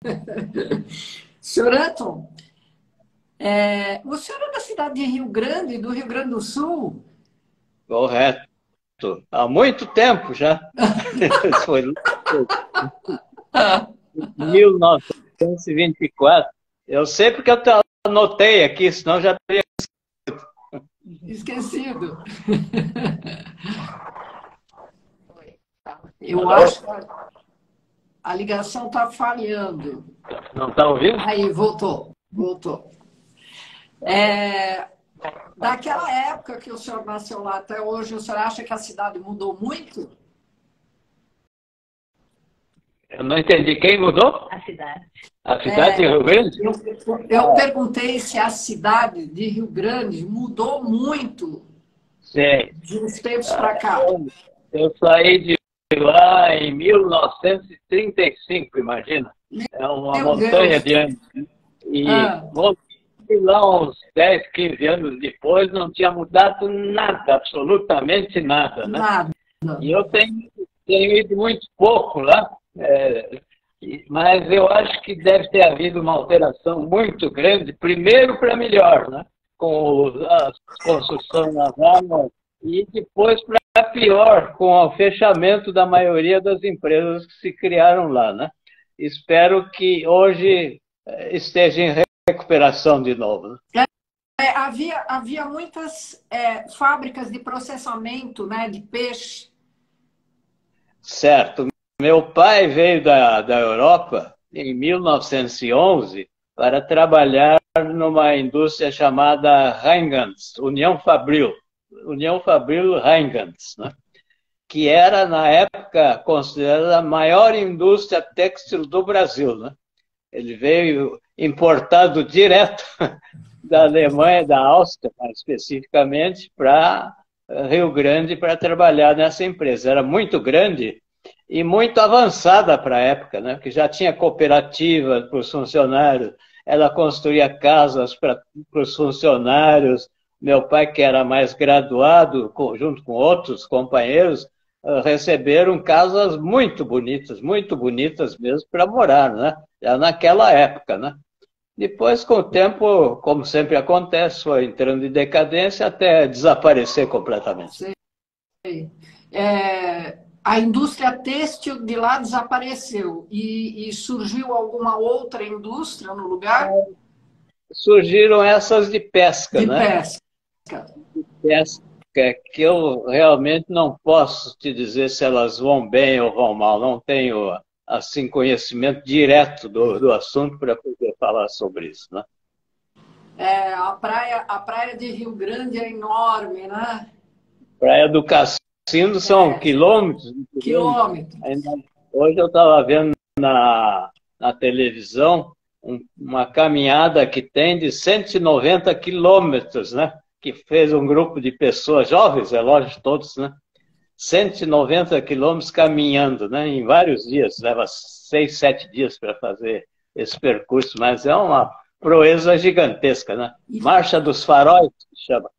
Senhor Anton, o senhor é da cidade de Rio Grande, do Rio Grande do Sul? Correto. Há muito tempo já. Foi em 1924. Eu sei porque eu anotei aqui, senão já teria. Esquecido. Eu Alô? acho que a ligação está falhando. Não está ouvindo? Aí, voltou, voltou. Daquela época que o senhor nasceu lá até hoje, o senhor acha que a cidade mudou muito? Eu não entendi. Quem mudou? A cidade. A cidade de Rio Grande? Eu perguntei se a cidade de Rio Grande mudou muito Sim. de uns tempos para cá. Eu saí de lá em 1935, imagina. É uma Meu montanha Deus. de anos. E Ah. lá uns 10, 15 anos depois não tinha mudado nada, absolutamente nada, né? Nada. E eu tenho ido muito pouco lá, mas eu acho que deve ter havido uma alteração muito grande, primeiro para melhor, né? Com a construção naval, e depois para pior, com o fechamento da maioria das empresas que se criaram lá, né? Espero que hoje esteja em recuperação de novo, né? Havia muitas fábricas de processamento, né, de peixe. Certo. Meu pai veio da Europa em 1911 para trabalhar numa indústria chamada Rheingans, União Fabril Rheingans, né? Que era, na época, considerada a maior indústria têxtil do Brasil, né? Ele veio importado direto da Alemanha, da Áustria, mais especificamente, para Rio Grande para trabalhar nessa empresa. Era muito grande e muito avançada para a época, né? Que já tinha cooperativa para os funcionários, ela construía casas para os funcionários. Meu pai, que era mais graduado, junto com outros companheiros, receberam casas muito bonitas mesmo para morar, né? Já naquela época, né? Depois, com o tempo, como sempre acontece, foi entrando em decadência até desaparecer completamente. Sei. A indústria têxtil de lá desapareceu e surgiu alguma outra indústria no lugar? Surgiram essas de pesca, De né? pesca. De pesca, que eu realmente não posso te dizer se elas vão bem ou vão mal. Não tenho, assim, conhecimento direto do assunto para poder falar sobre isso, né? A praia de Rio Grande é enorme, né? Praia do Cassino são quilômetros. Quilômetros. Hoje eu estava vendo na televisão uma caminhada que tem de 190 quilômetros, né? Que fez um grupo de pessoas, jovens, é lógico, todos, né? 190 quilômetros caminhando, né? Em vários dias, leva 6, 7 dias para fazer esse percurso, mas é uma proeza gigantesca, né? Marcha dos Faróis, se chama.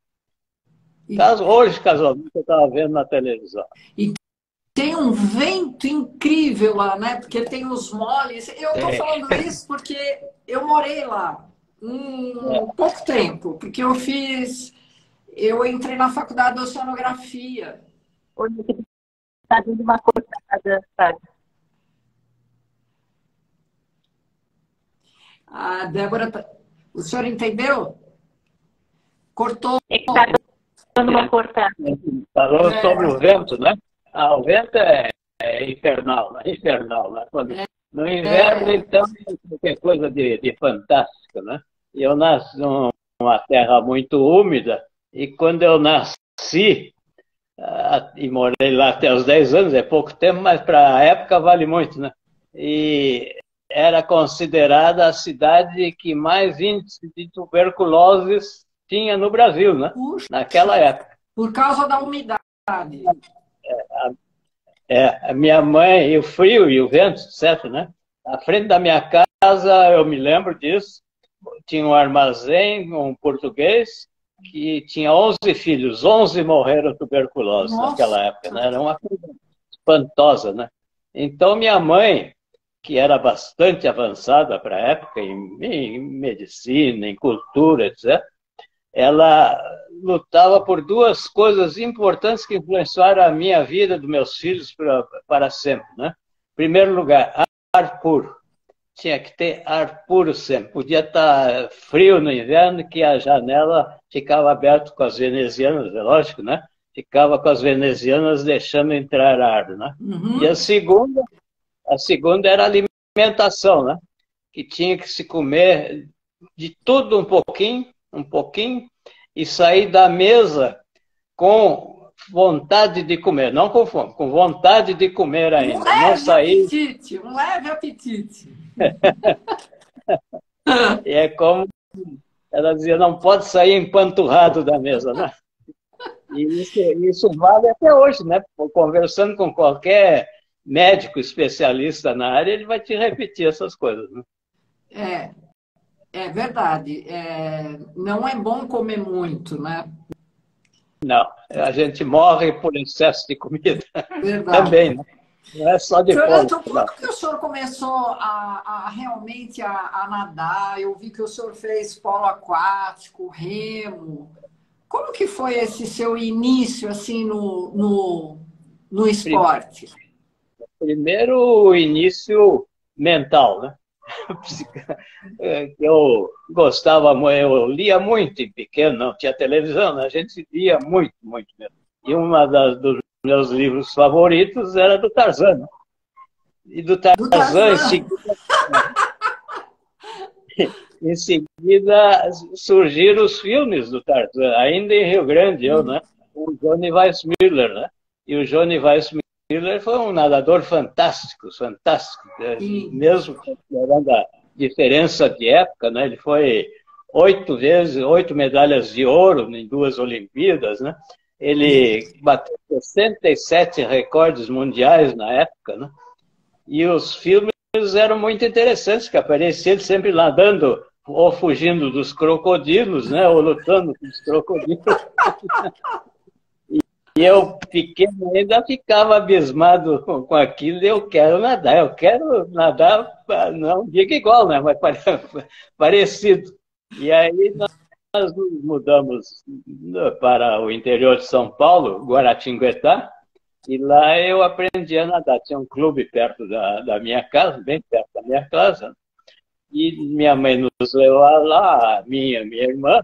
Hoje, casualmente, eu estava vendo na televisão. E tem um vento incrível lá, né? Porque tem os moles. Eu estou falando isso porque eu morei lá pouco tempo, porque eu entrei na faculdade de oceanografia. Hoje está dando uma cortada, sabe? A Débora, o senhor entendeu? Cortou. É que está dando uma cortada. Falou sobre o vento, né? O vento é infernal, né? Infernal, né? No inverno, então, é coisa de fantástico, né? E eu nasci numa terra muito úmida, e quando eu nasci, e morei lá até os 10 anos, é pouco tempo, mas para a época vale muito, né? E era considerada a cidade que mais índice de tuberculose tinha no Brasil, né? Puxa, naquela época. Por causa da umidade. A minha mãe, e o frio e o vento, etc., né? À frente da minha casa, eu me lembro disso, tinha um armazém, um português, que tinha 11 filhos, 11 morreram de tuberculose naquela época, né? Era uma coisa espantosa, né? Então, minha mãe que era bastante avançada para a época, em medicina, em cultura, etc., ela lutava por duas coisas importantes que influenciaram a minha vida, dos meus filhos, para sempre. Né? Em primeiro lugar, ar puro. Tinha que ter ar puro sempre. Podia estar frio no inverno, que a janela ficava aberta com as venezianas, é lógico, né? Ficava com as venezianas deixando entrar ar, né? Uhum. E a segunda era a alimentação, né? Que tinha que se comer de tudo um pouquinho, e sair da mesa com vontade de comer, não com fome, com vontade de comer ainda. Não sair... Um leve apetite. E é como ela dizia, não pode sair empanturrado da mesa, né? E isso vale até hoje, né? Conversando com qualquer médico especialista na área, ele vai te repetir essas coisas, né? É verdade. Não é bom comer muito, né? Não, a gente morre por excesso de comida. Verdade. Também, né? Não é só de fome. Então, quando que o senhor começou realmente a nadar? Eu vi que o senhor fez polo aquático, remo. Como que foi esse seu início assim no esporte? Primeiro, o início mental, né? Eu gostava, eu lia muito em pequeno, não tinha televisão, né? A gente lia muito, muito mesmo. E dos meus livros favoritos era do Tarzan, né? E do Tarzan, em seguida surgiram os filmes do Tarzan, ainda em Rio Grande, né? O Johnny Weissmuller, né? E o Johnny Weissmuller foi um nadador fantástico, mesmo considerando a diferença de época, né? Ele foi 8 medalhas de ouro em 2 Olimpíadas, né? Ele bateu 67 recordes mundiais na época, né? E os filmes eram muito interessantes, que aparecia ele sempre nadando ou fugindo dos crocodilos, né? Ou lutando com os crocodilos. E eu, pequeno, ainda ficava abismado com aquilo. Eu quero nadar, não digo igual, né? Mas parecido. E aí nós nos mudamos para o interior de São Paulo, Guaratinguetá, e lá eu aprendi a nadar. Tinha um clube perto da minha casa, bem perto da minha casa, e minha mãe nos levou lá, minha irmã,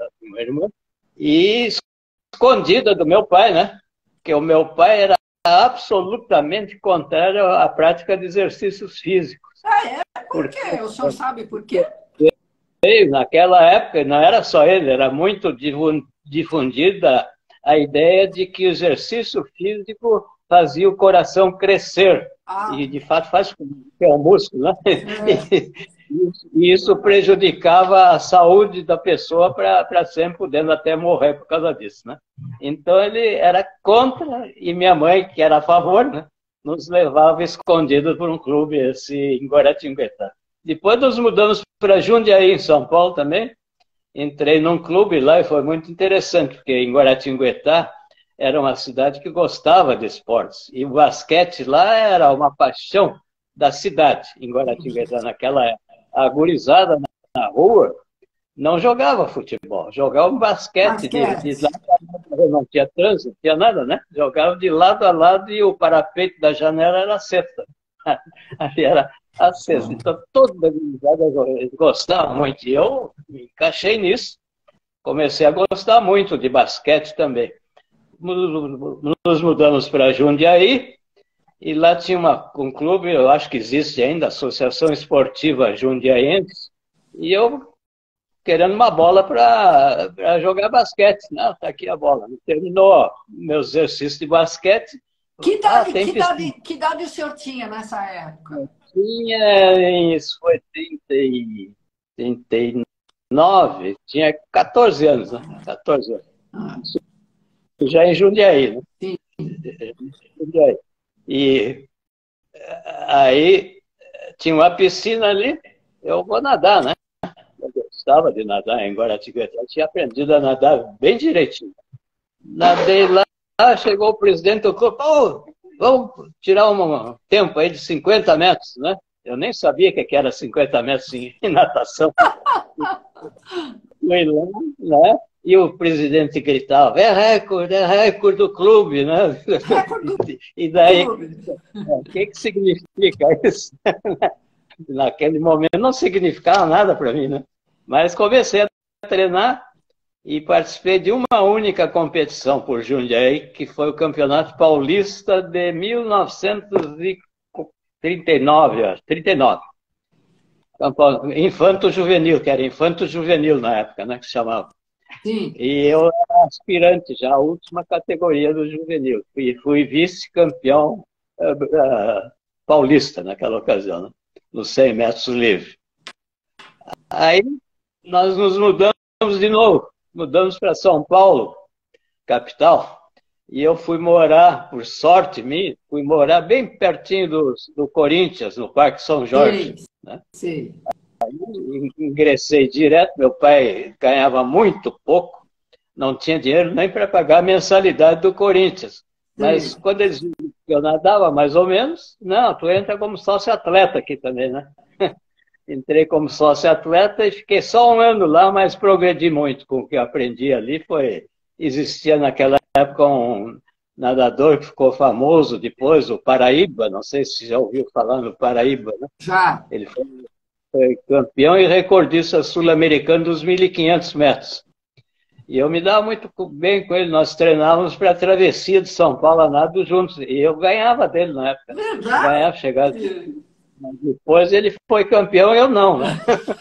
e escondida do meu pai, né? Porque o meu pai era absolutamente contrário à prática de exercícios físicos. Por quê? O senhor sabe por quê? Naquela época, não era só ele, era muito difundida a ideia de que o exercício físico fazia o coração crescer. E, de fato, faz com que é um músculo, né? E isso prejudicava a saúde da pessoa para sempre, podendo até morrer por causa disso, né? Então, ele era contra, e minha mãe, que era a favor, né? Nos levava escondidos por um clube em Guaratinguetá. Depois nós mudamos para Jundiaí, em São Paulo também. Entrei num clube lá e foi muito interessante, porque em Guaratinguetá era uma cidade que gostava de esportes. E o basquete lá era uma paixão da cidade, em Guaratinguetá, naquela época. A gurizada na rua não jogava futebol, jogava basquete. De lado a lado, não tinha trânsito, não tinha nada, né? Jogava de lado a lado e o parapeito da janela era a cesta. Ali era a cesta. Então, toda a gurizada gostava muito. E eu me encaixei nisso. Comecei a gostar muito de basquete também. Nos mudamos para Jundiaí, e lá tinha um clube, eu acho que existe ainda, a Associação Esportiva Jundiaense, e eu querendo uma bola para jogar basquete. Não, está aqui a bola. Terminou meu exercício de basquete. Que idade o senhor tinha nessa época? Isso foi 39, tinha 14 anos, né? 14 anos. Já em Jundiaí, né? Sim. Jundiaí. E aí tinha uma piscina ali, eu vou nadar, né? Eu gostava de nadar em Guaratinguetá, eu tinha aprendido a nadar bem direitinho. Nadei lá, chegou o presidente do clube, vamos tirar um tempo aí de 50 metros, né? Eu nem sabia que era 50 metros em natação. Fui lá, né? E o presidente gritava, é recorde do clube, né? E daí, o que significa isso? Naquele momento não significava nada para mim, né? Mas comecei a treinar e participei de uma única competição por Jundiaí, que foi o Campeonato Paulista de 1939, acho, 39. Infanto-juvenil, que era infanto-juvenil na época, né, que se chamava. Sim. E eu era aspirante já, a última categoria do juvenil. Fui vice-campeão paulista naquela ocasião, né, nos 100 metros livre. Aí nós nos mudamos de novo, mudamos para São Paulo, capital, e eu fui morar, por sorte minha, fui morar bem pertinho do Corinthians, no Parque São Jorge. Sim, né? sim. Ingressei direto, meu pai ganhava muito pouco, não tinha dinheiro nem para pagar a mensalidade do Corinthians. Mas quando eles viram que eu nadava mais ou menos, não, tu entra como sócio-atleta aqui também, né? Entrei como sócio-atleta e fiquei só um ano lá, mas progredi muito com o que eu aprendi ali. Existia naquela época um nadador que ficou famoso depois, o Paraíba, não sei se já ouviu falar no Paraíba, né? Já. Ele foi campeão e recordista sul-americano dos 1.500 metros. E eu me dava muito bem com ele, nós treinávamos para a travessia de São Paulo a nado juntos, e eu ganhava dele na época. Verdade? Ganhava, chegava. Depois ele foi campeão, eu não, né?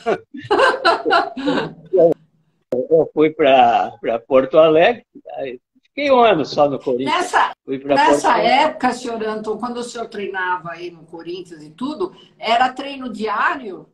Eu fui para Porto Alegre, fiquei um ano só no Corinthians. Nessa época, senhor Antônio, quando o senhor treinava aí no Corinthians e tudo, era treino diário?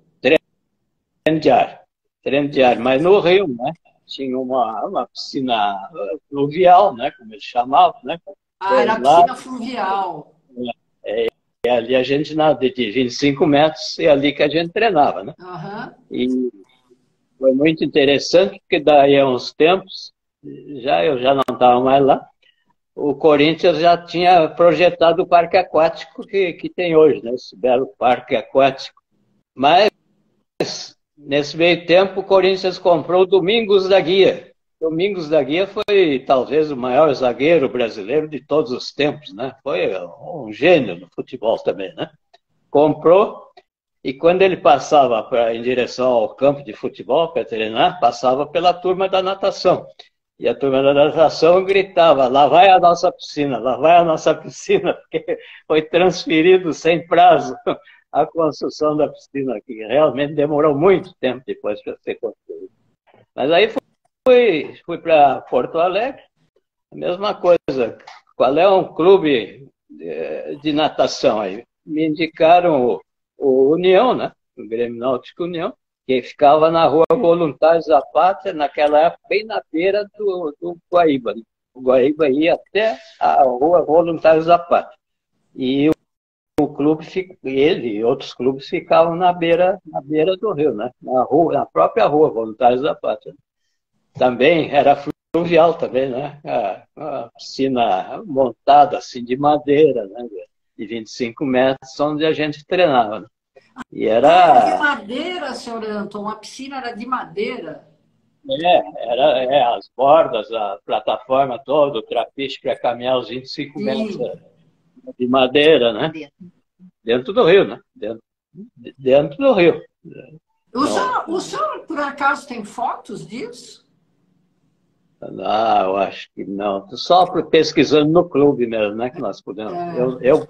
Treino diário, mas no Rio, né? Tinha uma piscina fluvial, né? Como eles chamavam, né? Era piscina fluvial. E ali a gente nada de 25 metros, e ali que a gente treinava, né? Uhum. E foi muito interessante, porque daí a uns tempos, eu já não estava mais lá, o Corinthians já tinha projetado o parque aquático que tem hoje, né? Esse belo parque aquático. Mas, nesse meio tempo, o Corinthians comprou o Domingos da Guia. Domingos da Guia foi talvez o maior zagueiro brasileiro de todos os tempos, né? Foi um gênio no futebol também, né? Comprou, e quando ele passava em direção ao campo de futebol para treinar, passava pela turma da natação. E a turma da natação gritava, lá vai a nossa piscina, lá vai a nossa piscina, porque foi transferido sem prazo a construção da piscina, que realmente demorou muito tempo depois para ser construída. Mas aí fui para Porto Alegre, a mesma coisa. Qual é um clube de natação aí? Me indicaram o União, né? O Grêmio Náutico União, que ficava na Rua Voluntários da Pátria, naquela época, bem na beira do Guaíba. O Guaíba ia até a Rua Voluntários da Pátria. E o clube, ele e outros clubes ficavam na beira do rio, né? Na própria Rua Voluntários da Pátria. Também era fluvial também, né? A piscina montada assim de madeira, né? De 25 metros, onde a gente treinava. Né? E era de madeira, senhor Antônio? A piscina era de madeira? As bordas, a plataforma toda, o trapiche para caminhar os 25 metros de madeira, né? Dentro do rio, né? Dentro do rio. O senhor, por acaso, tem fotos disso? Não, eu acho que não. Só pesquisando no clube mesmo, né? Que nós podemos. Eu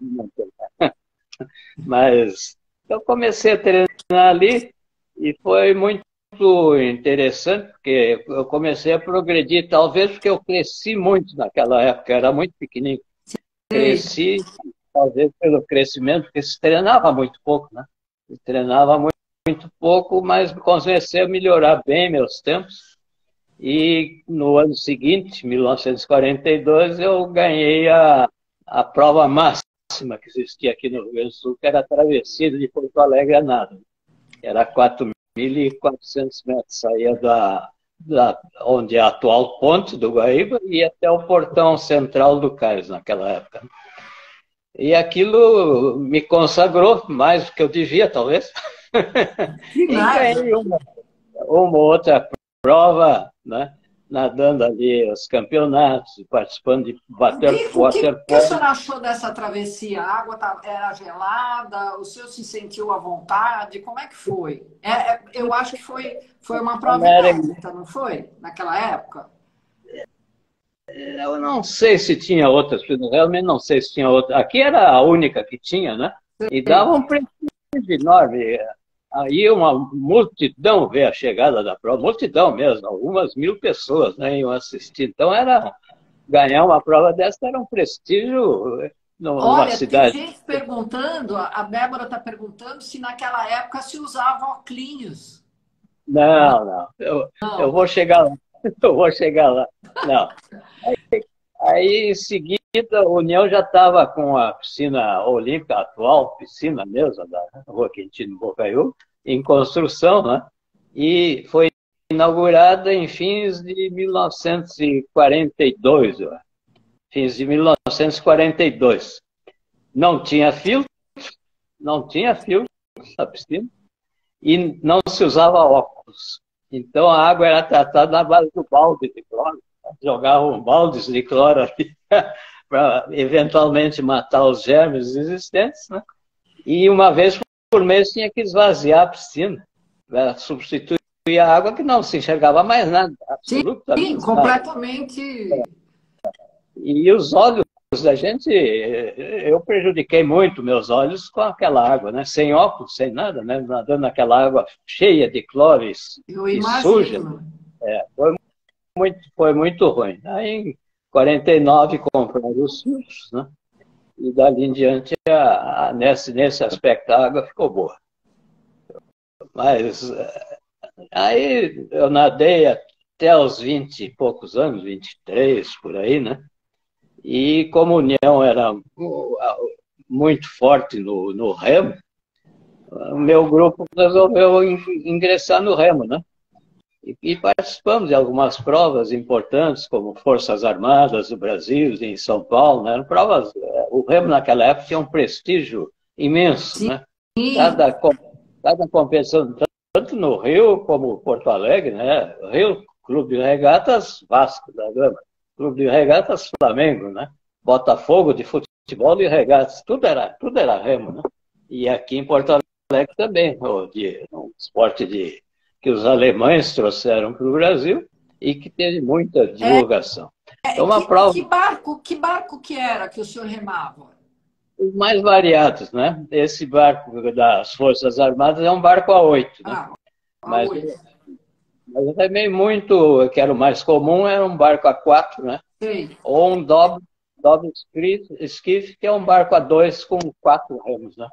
mas eu comecei a treinar ali e foi muito interessante, porque eu comecei a progredir, talvez porque eu cresci muito naquela época, era muito pequenininho. Cresci, talvez pelo crescimento, porque se treinava muito pouco, né? Se treinava muito pouco, mas comecei a melhorar bem meus tempos. E no ano seguinte, 1942, eu ganhei a prova máxima que existia aqui no Rio Grande do Sul, que era a travessia de Porto Alegre a nado. Era 4.400 metros, saía onde é a atual ponte do Guaíba e até o portão central do Cais naquela época. E aquilo me consagrou mais do que eu devia, talvez. Que E nada. ganhei uma outra prova, né? Nadando ali os campeonatos, participando de O que o senhor waterpolo. achou dessa travessia? A água era gelada? O senhor se sentiu à vontade? Como é que foi? Eu acho que foi uma prova inédita, não foi? Naquela época? Eu não sei se tinha outras, realmente não sei se tinha outra. Aqui era a única que tinha, né? E dava um prestígio enorme. Aí uma multidão vê a chegada da prova, multidão mesmo, algumas 1000 pessoas, né, iam assistir. Então ganhar uma prova dessa era um prestígio numa Olha, tem cidade. gente perguntando, a Débora está perguntando se naquela época se usava óculos. Não, não. Eu vou chegar lá. Eu vou chegar lá. Não. Aí, em seguida, a União já estava com a piscina olímpica, a atual piscina mesmo, da Rua Quintino Bocaiúva, em construção, né? E foi inaugurada em fins de 1942, fins de 1942. Não tinha filtro na piscina e não se usava óculos. Então a água era tratada na base do balde de cloro. Jogavam baldes de cloro ali para eventualmente matar os germes existentes, né? E uma vez por mês tinha que esvaziar a piscina para substituir a água que não se enxergava mais nada, absolutamente. Sim, completamente. E os olhos da gente, eu prejudiquei muito meus olhos com aquela água, né? Sem óculos, sem nada, né? Nadando naquela água cheia de cloro e suja. Foi muito ruim. Aí, em 49, compraram os filtros, né? E dali em diante, nesse aspecto, a água ficou boa. Mas aí eu nadei até os 20 e poucos anos, 23, por aí, né? E como a União era muito forte no remo, o meu grupo resolveu ingressar no remo, né? E participamos de algumas provas importantes, como Forças Armadas do Brasil, em São Paulo, né? Eram provas, o remo naquela época tinha um prestígio imenso, Sim. né? Cada competição, tanto no Rio como Porto Alegre, né? Rio, Clube de Regatas Vasco da Gama, Clube de Regatas Flamengo, né? Botafogo de futebol e regatas, tudo era remo, né? E aqui em Porto Alegre também, um esporte que os alemães trouxeram para o Brasil e que teve muita divulgação. Então, uma prova... que barco que era que o senhor remava? Os mais variados, né? Esse barco das Forças Armadas é um barco a 8, né? Mas eu remei muito, que era o mais comum, era um barco a 4, né? Sim. Ou um doble esquife, que é um barco a 2 com 4 remos, né?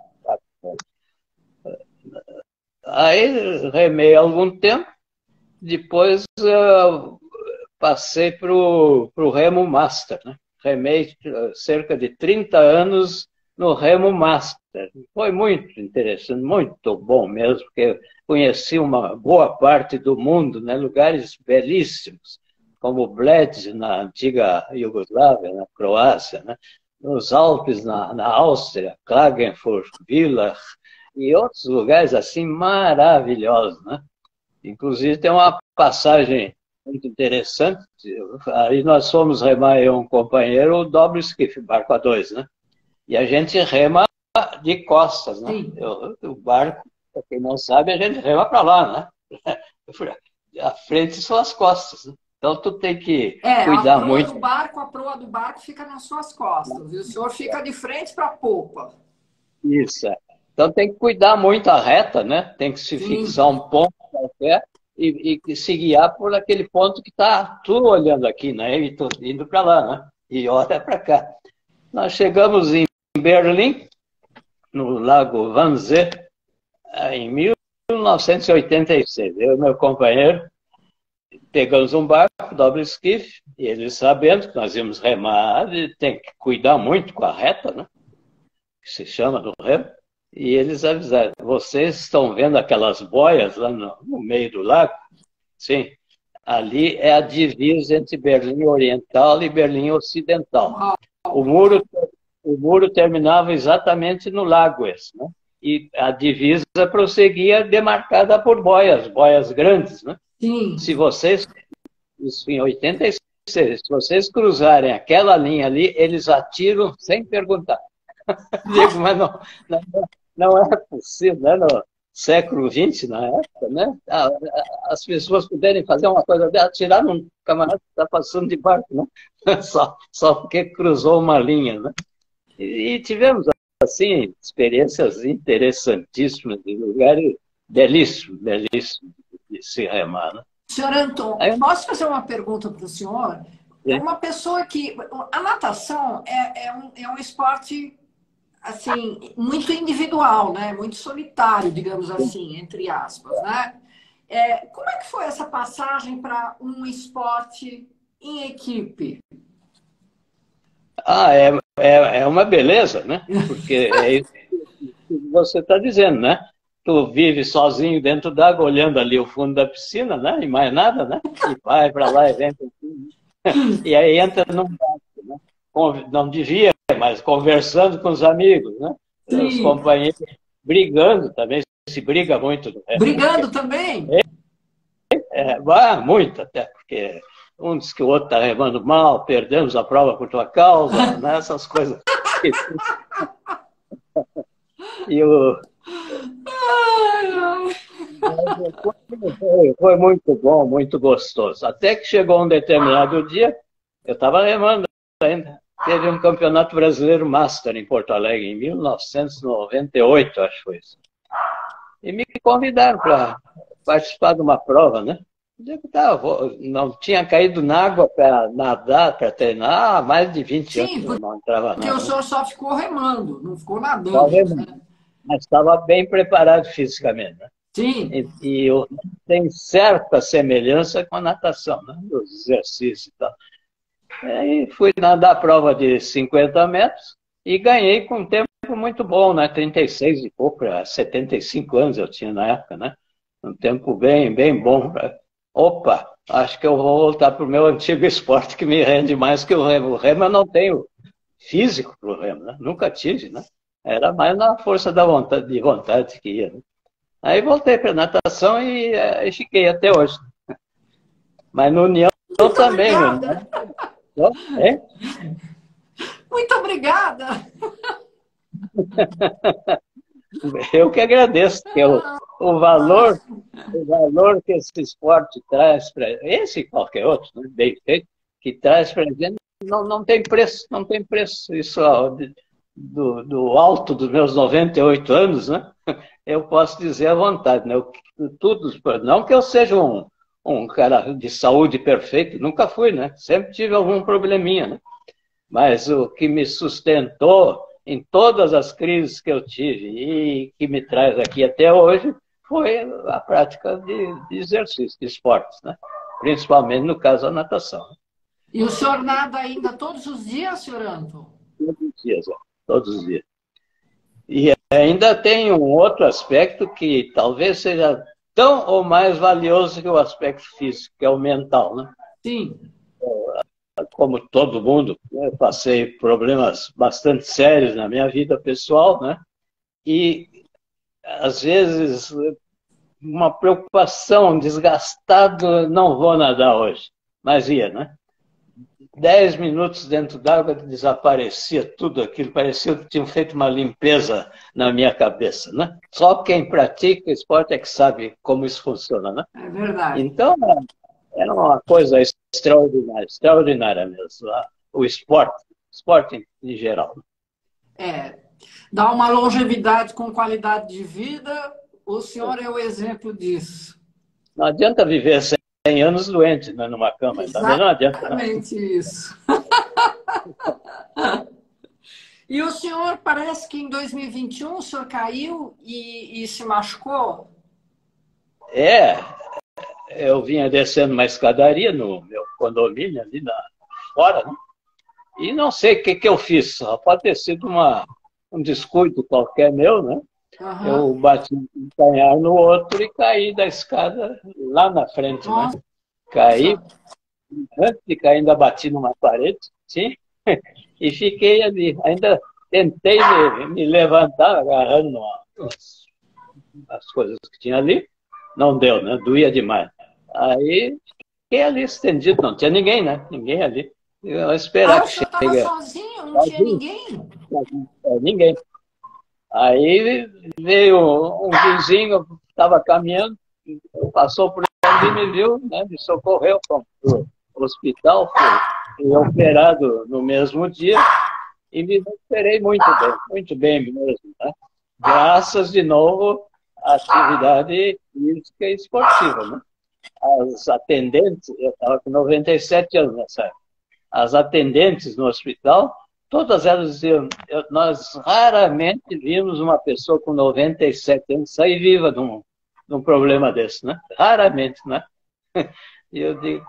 Aí remei algum tempo, depois passei para o remo master, né? Remei cerca de 30 anos no remo master. Foi muito interessante, muito bom mesmo, porque conheci uma boa parte do mundo, né? Lugares belíssimos, como Bled, na antiga Iugoslávia, na Croácia, né? Nos Alpes, na Áustria, Klagenfurt, Villach, e outros lugares assim maravilhosos, né? Inclusive tem uma passagem muito interessante. Aí nós fomos remar, eu e um companheiro, o doble esquife, barco a 2, né? E a gente rema de costas, né? O barco, para quem não sabe, a gente rema para lá, né? A frente são as costas, né? Então tu tem que cuidar muito. A proa do barco fica nas suas costas, e o senhor fica de frente para a popa. Isso, Então tem que cuidar muito a reta, né? Tem que se fixar um ponto qualquer e se guiar por aquele ponto que está tu olhando aqui, né? E tô indo para lá, né? E olha para cá. Nós chegamos em Berlim, no Lago Wannsee, em 1986. Eu e meu companheiro pegamos um barco, doble esquife, e eles sabendo que nós íamos remar, tem que cuidar muito com a reta, né? Que se chama do remo. E eles avisaram, vocês estão vendo aquelas boias lá no meio do lago? Sim. Ali é a divisa entre Berlim Oriental e Berlim Ocidental. O muro o muro terminava exatamente no lago esse, né? E a divisa prosseguia demarcada por boias grandes, né? Sim. Se vocês, isso em 86, se vocês cruzarem aquela linha ali, eles atiram sem perguntar. Digo, mas não é possível, né? No século XX, na época, né? As pessoas puderem fazer uma coisa dessa, atirar num camarada que está passando de barco, né? Só porque cruzou uma linha, né? E tivemos, assim, experiências interessantíssimas, de lugares belíssimos, belíssimos de se remar, né? Senhor Anton, Aí, posso fazer uma pergunta para o senhor? É é, uma pessoa que... A natação é um esporte, assim, muito individual, né? Muito solitário, digamos assim, entre aspas, né? Como é que foi essa passagem para um esporte em equipe? é uma beleza, né? Porque é isso que você está dizendo, né? Tu vive sozinho dentro d'água, olhando ali o fundo da piscina, né? E mais nada, né? E vai para lá e vem para cima. E aí entra num barco, né? Não devia, mas conversando com os amigos, né? Os Sim. companheiros brigando também, se briga muito. Né? Brigando também? Muito até, porque um diz que o outro está remando mal, perdemos a prova por tua causa, né? Essas coisas. E Ai, ai. foi muito bom, muito gostoso. Até que chegou um determinado dia, eu estava remando ainda. Teve um campeonato brasileiro Master em Porto Alegre, em 1998, acho que foi isso. E me convidaram para participar de uma prova, né? Eu digo, tá, não tinha caído na água para nadar, para treinar, há mais de 20 anos Sim, eu não entrava porque o nada. Né? senhor só ficou remando, não ficou Só nadando, né? remando. Mas estava bem preparado fisicamente. Né? Sim. E tem certa semelhança com a natação, né? Os exercícios e tal. Aí fui nadar a prova de 50 metros e ganhei com um tempo muito bom, né? 36 e pouco, 75 anos eu tinha na época, né? Um tempo bem, bem bom. Opa, acho que eu vou voltar para o meu antigo esporte que me rende mais que o remo. O remo eu não tenho físico para o remo, né? Nunca tive, né? Era mais na força da vontade, de vontade que ia. Né? Aí voltei para a natação e fiquei até hoje. Mas no União Muito também, no obrigada. União. É? Muito obrigada. Eu que agradeço, porque o valor que esse esporte traz para esse e qualquer outro, né, bem feito, que traz para a gente, não tem preço, não tem preço. Isso ó, do alto dos meus 98 anos, né, eu posso dizer à vontade. Né, tudo, não que eu seja um cara de saúde perfeito, nunca fui, né, sempre tive algum probleminha, né, mas o que me sustentou em todas as crises que eu tive e que me traz aqui até hoje foi a prática de exercício, de esportes, né? Principalmente no caso da natação. E o senhor nada ainda todos os dias, senhor Anton? Todos os dias, todos os dias. E ainda tem um outro aspecto que talvez seja tão ou mais valioso que o aspecto físico, que é o mental, né? Sim. Como todo mundo, né, eu passei problemas bastante sérios na minha vida pessoal, né? E às vezes uma preocupação, desgastado, não vou nadar hoje, mas ia, né? 10 minutos dentro d'água desaparecia tudo aquilo, parecia que tinham feito uma limpeza na minha cabeça, né? Só quem pratica esporte é que sabe como isso funciona, né? É verdade. Então, era uma coisa extraordinária, extraordinária mesmo, o esporte em geral. Dá uma longevidade com qualidade de vida, o senhor é o exemplo disso. Não adianta viver 100 anos doente, né, numa cama, também não adianta. Exatamente isso. E o senhor parece que em 2021 o senhor caiu e se machucou? Eu vinha descendo uma escadaria no meu condomínio ali fora, né? E não sei o que eu fiz, só pode ter sido um descuido qualquer meu, né? Uhum. Eu bati um canhar no outro e caí da escada lá na frente, né? Caí, antes de cair ainda bati numa parede, sim, e fiquei ali. Ainda tentei me levantar, agarrando as coisas que tinha ali. Não deu, né? Doía demais. Aí fiquei ali estendido, não tinha ninguém, né? Ninguém ali. Eu ia esperar o que senhor estava chegue. sozinho, não tinha ninguém? Ninguém. Aí veio um vizinho, estava caminhando, passou por ali, me viu, né? Me socorreu para o hospital, fui operado no mesmo dia e me recuperei muito bem mesmo, né? Graças, de novo, à atividade física e esportiva, né? As atendentes, eu estava com 97 anos nessa época, as atendentes no hospital, todas elas diziam, nós raramente vimos uma pessoa com 97 anos sair viva de um problema desse, né? Raramente, né? E eu digo,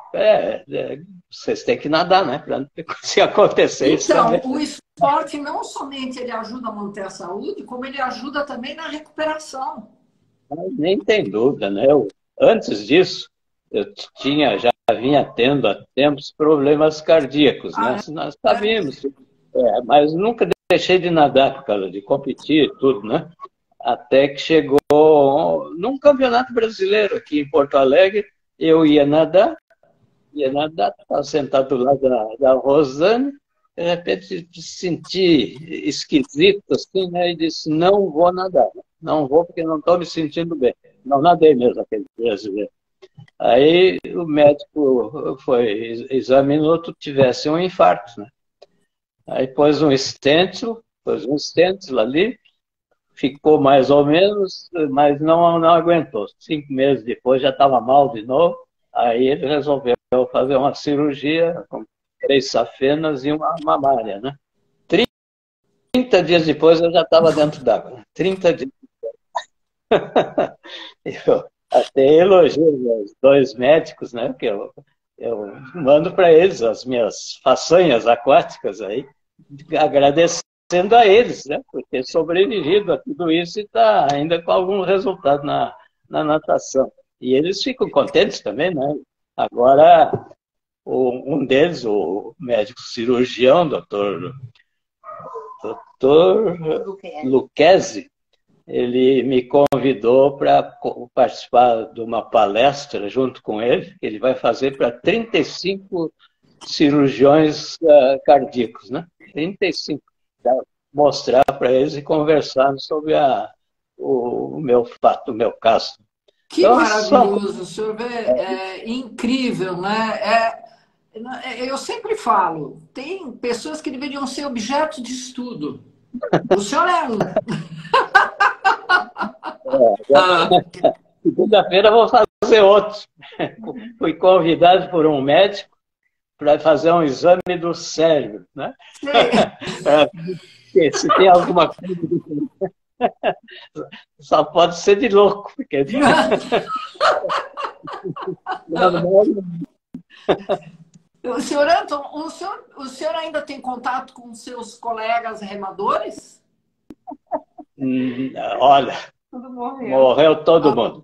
vocês têm que nadar, né? Para se acontecer isso Então, também. o esporte não somente ele ajuda a manter a saúde, como ele ajuda também na recuperação. Mas nem tem dúvida, né? Antes disso, já vinha tendo há tempos problemas cardíacos, né? Nós sabíamos, mas nunca deixei de nadar por causa de competir e tudo, né? Até que chegou num campeonato brasileiro aqui em Porto Alegre, eu ia nadar, estava sentado do lado da Rosane, de repente me senti esquisito, assim, né? E disse, não vou nadar, não vou porque não estou me sentindo bem. Não nadei mesmo aquele brasileiro. Aí o médico examinou que tivesse um infarto, né? Aí pôs um stencil ali, ficou mais ou menos, mas não aguentou. 5 meses depois já estava mal de novo, aí ele resolveu fazer uma cirurgia com 3 safenas e uma mamária, né? 30 dias depois eu já estava dentro d'água. 30 dias. Eu até elogio os 2 médicos, né? Que eu mando para eles as minhas façanhas aquáticas aí, agradecendo a eles, né? Por ter sobrevivido a tudo isso e está ainda com algum resultado na natação. E eles ficam contentes também, né? Agora, um deles, o médico cirurgião, doutor Lucchesi, ele me convidou para participar de uma palestra junto com ele, que ele vai fazer para 35 cirurgiões cardíacos, né? 35. Para mostrar para eles e conversar sobre o meu fato, o meu caso. Que então, maravilhoso, o senhor vê, é incrível, né? Eu sempre falo, tem pessoas que deveriam ser objeto de estudo. O senhor é um. Segunda-feira vou fazer outro. Fui convidado por um médico para fazer um exame do cérebro, né? Se tem alguma coisa. Só pode ser de louco, porque. Senhor Antônio, o senhor ainda tem contato com seus colegas remadores? Olha, morreu todo mundo.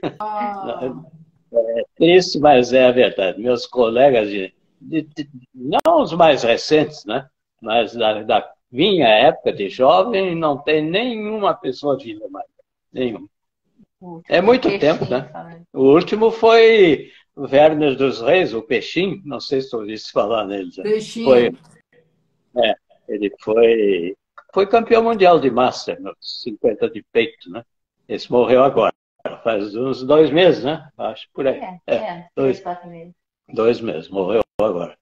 É triste, mas é a verdade. Meus colegas, não os mais recentes, né? Mas da minha época de jovem, não tem nenhuma pessoa viva mais. Nenhuma. É muito tempo, né? O último foi o Werner dos Reis, o Peixinho. Não sei se tu ouviste falar nele. Peixinho. Ele foi campeão mundial de Master, nos 50 de peito, né? Esse morreu agora. Faz uns 2 meses, né? Acho, por aí. 4 meses. 2 meses, morreu agora.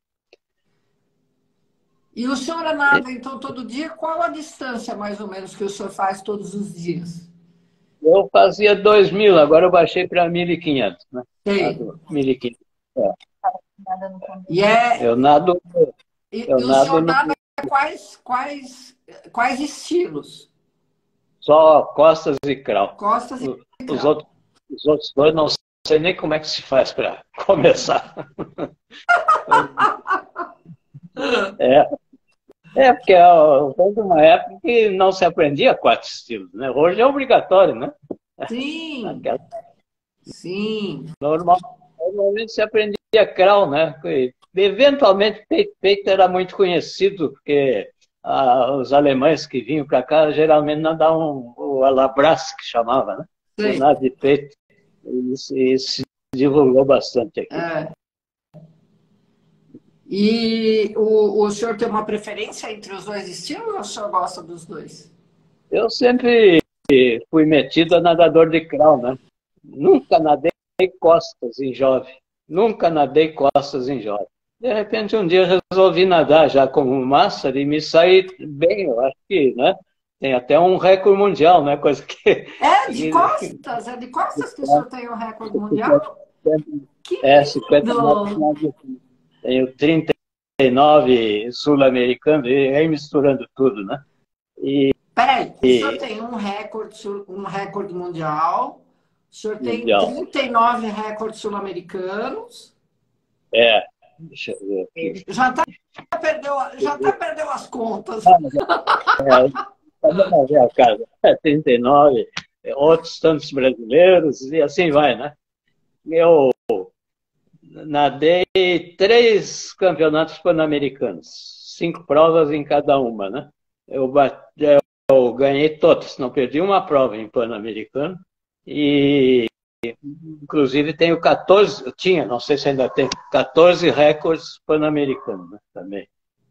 E o senhor nada, então, todo dia? Qual a distância, mais ou menos, que o senhor faz todos os dias? Eu fazia 2.000, agora eu baixei para 1.500, né? Sei. 1.500. Eu nado. E o senhor nada quais estilos? Só costas e crawl. Costas e os outros 2 não sei nem como é que se faz para começar. Porque houve uma época que não se aprendia 4 estilos, né? Hoje é obrigatório, né? Sim. Sim. Normalmente se aprendia crawl, né? E, eventualmente, peito era muito conhecido, porque os alemães que vinham para cá geralmente nadavam o alabras, que chamava, né? O nado de peito. Isso se divulgou bastante aqui. E o senhor tem uma preferência entre os dois estilos ou o senhor gosta dos dois? Eu sempre fui metido a nadador de crawl, né? Nunca nadei costas em jovem. Nunca nadei costas em jovem. De repente, um dia eu resolvi nadar já como master e me saí bem. Eu acho que, né? Tem até um recorde mundial, né? Coisa que... de costas? É de costas que o senhor tem o recorde mundial? Que 59. Tenho 39 sul-americanos, e aí misturando tudo, né? Peraí, o senhor tem um recorde mundial, o senhor tem 39 recordes sul-americanos. Deixa eu ver aqui. Já perdeu as contas. Cara, 39, outros tantos brasileiros, e assim vai, né? Eu nadei 3 campeonatos pan-americanos, 5 provas em cada uma, né? Eu ganhei todas, não perdi uma prova em pan-americano, e inclusive tenho 14, eu tinha, não sei se ainda tem, 14 recordes pan-americanos, né, também.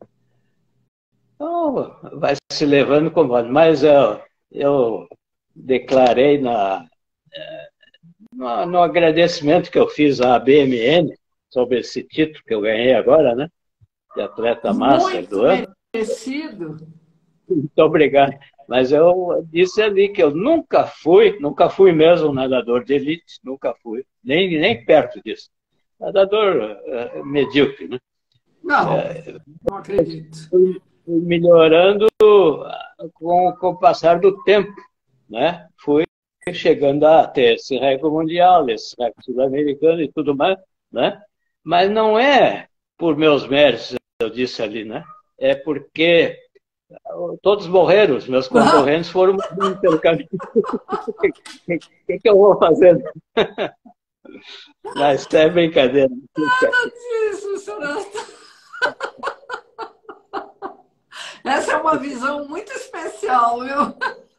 Então, vai se levando como vale. Mas eu declarei no agradecimento que eu fiz à BMN sobre esse título que eu ganhei agora, né? De atleta master do ano. Muito merecido. Muito obrigado. Mas eu disse ali que eu nunca fui mesmo nadador de elite, nunca fui, nem perto disso. Nadador medíocre, né? Não acredito. Fui melhorando com o passar do tempo, né? Fui chegando a ter esse recorde mundial, esse recorde sul-americano e tudo mais, né? Mas não é por meus méritos, eu disse ali, né? É porque todos morreram, os meus concorrentes foram morrendo pelo caminho. O que eu vou fazer? Mas é brincadeira. Nada disso, senhor. Essa é uma visão muito especial, viu?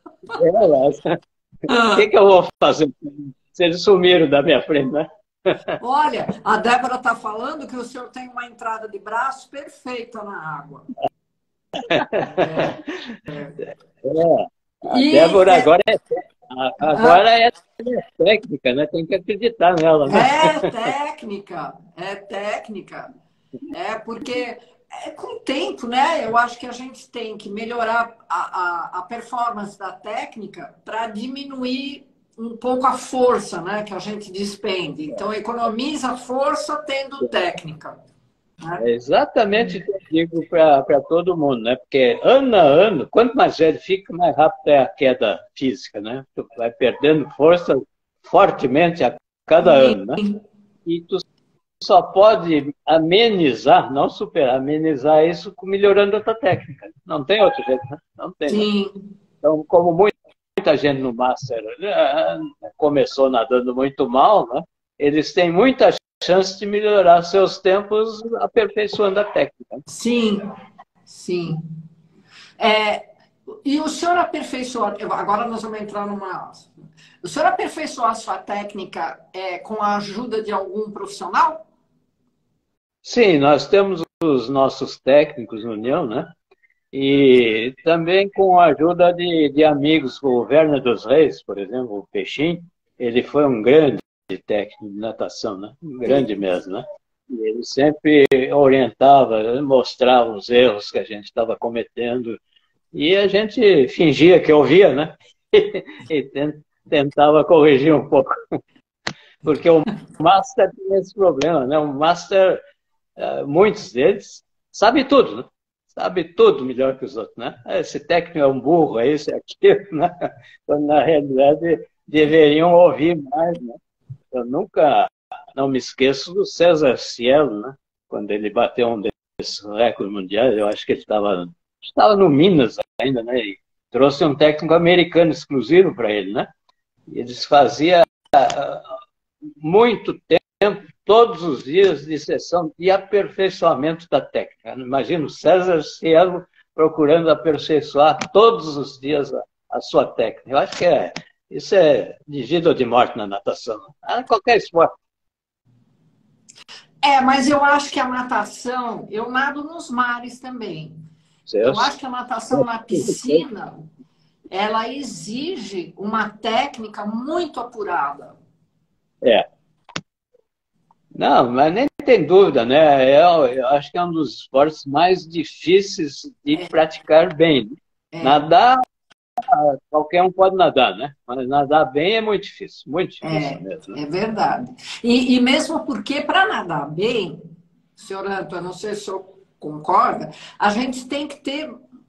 O que eu vou fazer? Se eles sumiram da minha frente, né? Olha, a Débora está falando que o senhor tem uma entrada de braço perfeita na água. A Débora agora é técnica, né? Tem que acreditar nela. Né? É técnica. Porque com o tempo, né? Eu acho que a gente tem que melhorar a performance da técnica para diminuir um pouco a força, né? Que a gente despende. Então, economiza força tendo técnica. É exatamente o que eu digo para todo mundo, né? Porque ano a ano, quanto mais velho fica, mais rápido é a queda física, né? Tu vai perdendo força fortemente a cada ano, né? E tu só pode amenizar, não superar, amenizar isso melhorando a tua técnica. Não tem outro jeito, né? Não tem. Sim. Né? Então, como muita gente no Master começou nadando muito mal, né? Eles têm muita chance de melhorar seus tempos aperfeiçoando a técnica. Sim. E o senhor aperfeiçoou, agora nós vamos entrar numa... O senhor aperfeiçoou a sua técnica com a ajuda de algum profissional? Sim, nós temos os nossos técnicos no União, né? E também com a ajuda de amigos, o Werner dos Reis, por exemplo, o Peixinho, ele foi um grande técnico de natação, né? Um grande mesmo, né? E ele sempre orientava, mostrava os erros que a gente estava cometendo e a gente fingia que ouvia, né? E tentava corrigir um pouco. Porque o Master tem esse problema, né? O Master, muitos deles, sabe tudo, né? Sabe tudo melhor que os outros, né? Esse técnico é um burro, é isso, é aquilo, né? Quando, na realidade, deveriam ouvir mais, né? Eu não me esqueço do César Cielo, né? Quando ele bateu um desses recordes mundiais, eu acho que ele estava no Minas ainda, né? E trouxe um técnico americano exclusivo para ele, né? E eles faziam muito tempo, todos os dias de sessão de aperfeiçoamento da técnica. Imagina o César Cielo procurando aperfeiçoar todos os dias a sua técnica. Eu acho que isso é de vida ou de morte na natação. Qualquer esporte. Mas eu acho que a natação, eu nado nos mares também. Eu acho que a natação na piscina, ela exige uma técnica muito apurada. Não, mas nem tem dúvida, né? Eu acho que é um dos esportes mais difíceis de praticar bem. Nadar, qualquer um pode nadar, né? Mas nadar bem é muito difícil mesmo. É verdade. E mesmo porque, para nadar bem, senhor Antônio, não sei se o senhor concorda, a gente tem que ter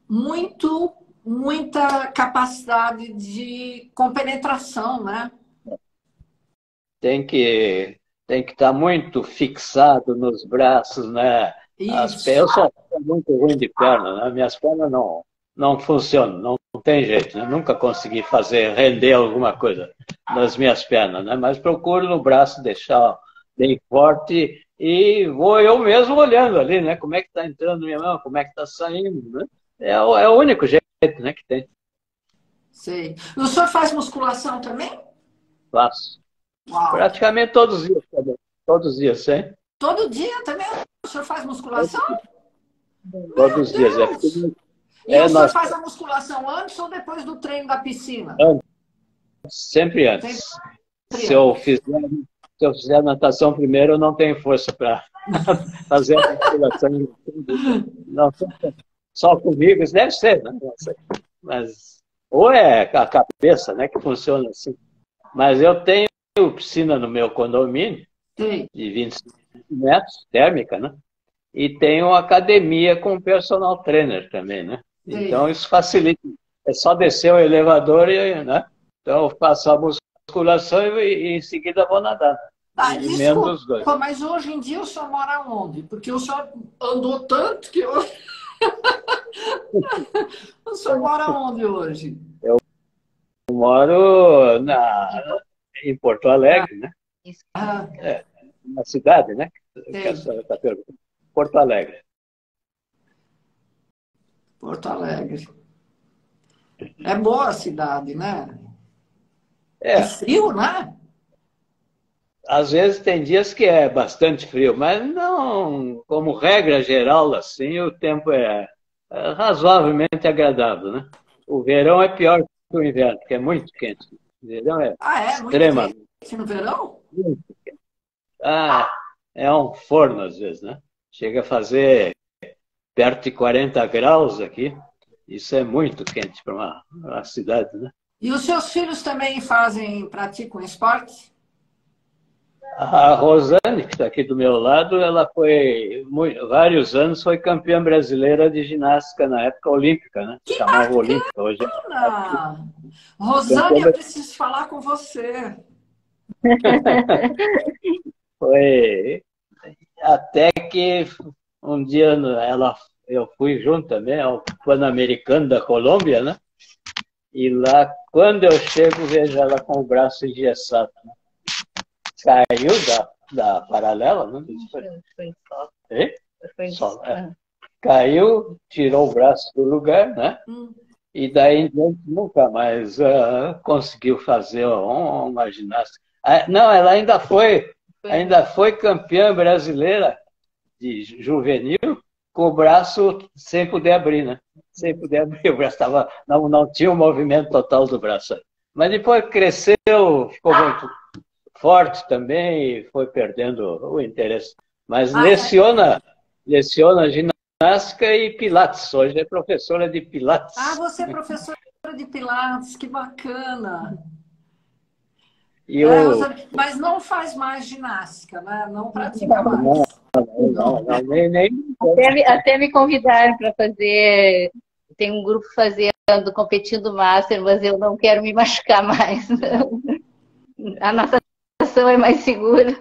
muita capacidade de compenetração, né? Tem que estar muito fixado nos braços, né? Eu sou muito ruim de perna, né? Minhas pernas não funcionam, não tem jeito, né? Nunca consegui render alguma coisa nas minhas pernas, né? Mas procuro no braço deixar bem forte e vou eu mesmo olhando ali, né? Como é que está entrando minha mão, como é que está saindo, né? É o único jeito, né, que tem. Sei. O senhor faz musculação também? Faço. Uau. Praticamente todos os dias também. Todos os dias, hein? Todo dia também o senhor faz musculação? Todos os dias. E o senhor faz a musculação antes ou depois do treino da piscina? Sempre antes. Se eu fizer natação primeiro, eu não tenho força para fazer a musculação. Não, só comigo, isso deve ser, né? Não sei. Mas, ou é a cabeça, né, que funciona assim. Mas eu tenho piscina no meu condomínio, de 25 metros, térmica, né? E tenho academia com personal trainer também, né? Então isso facilita. É só descer o elevador né? Então eu faço a musculação e em seguida vou nadar. Desculpa, mas hoje em dia o senhor mora onde? Porque o senhor andou tanto que eu... O senhor mora onde hoje? Eu moro em Porto Alegre, né? Na cidade, né? Que a senhora está perguntando. Porto Alegre. Porto Alegre. É boa a cidade, né? É frio, né? Às vezes tem dias que é bastante frio, mas não, como regra geral, assim, o tempo é razoavelmente agradável, né? O verão é pior que o inverno, porque é muito quente. O verão é extremamente muito quente no verão? Muito quente. É um forno às vezes, né? Chega a fazer perto de 40 graus aqui. Isso é muito quente para uma cidade, né? E os seus filhos também praticam esporte? A Rosane, que está aqui do meu lado, ela vários anos foi campeã brasileira de ginástica na época olímpica, né? Que chamava bacana! Olímpica hoje. Rosane, eu preciso falar com você. Foi até que um dia eu fui junto também ao Pan-Americano da Colômbia, né? E lá, quando eu chego, vejo ela com o braço engessado, né? Caiu da paralela, né? Foi só. Caiu, tirou o braço do lugar, né? E daí em diante nunca mais conseguiu fazer uma ginástica. Não, ela ainda foi campeã brasileira de juvenil com o braço sem poder abrir, né? Sem poder abrir, o braço não tinha o movimento total do braço. Mas depois cresceu, ficou muito forte também e foi perdendo o interesse. Mas leciona ginástica e pilates. Hoje é professora de pilates. Você é professora de pilates, que bacana. Mas não faz mais ginástica, né? Não pratica mais. Não, Até me convidaram para fazer. Tem um grupo competindo Master, mas eu não quero me machucar mais. A natação é mais segura.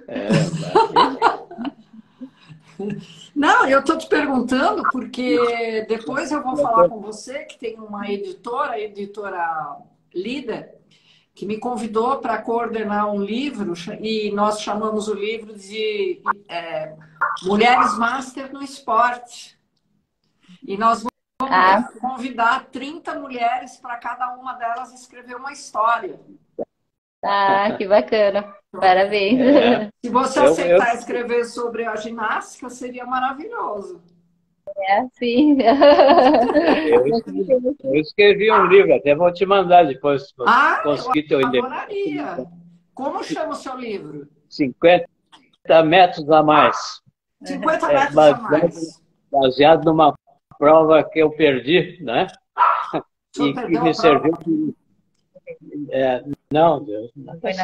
Não, eu estou te perguntando porque depois eu vou falar com você que tem uma editora, a editora Líder, que me convidou para coordenar um livro e nós chamamos o livro de Mulheres Master no Esporte. E nós convidar 30 mulheres para cada uma delas escrever uma história. Que bacana. Parabéns. Se você aceitar escrever sobre a ginástica, seria maravilhoso. Sim. Eu escrevi um livro, até vou te mandar depois, se conseguir teu endereço. Adoraria. Como chama o seu livro? 50 metros a mais. 50 metros a mais. Baseado numa prova que eu perdi, né? E que me serviu de... não, Deus.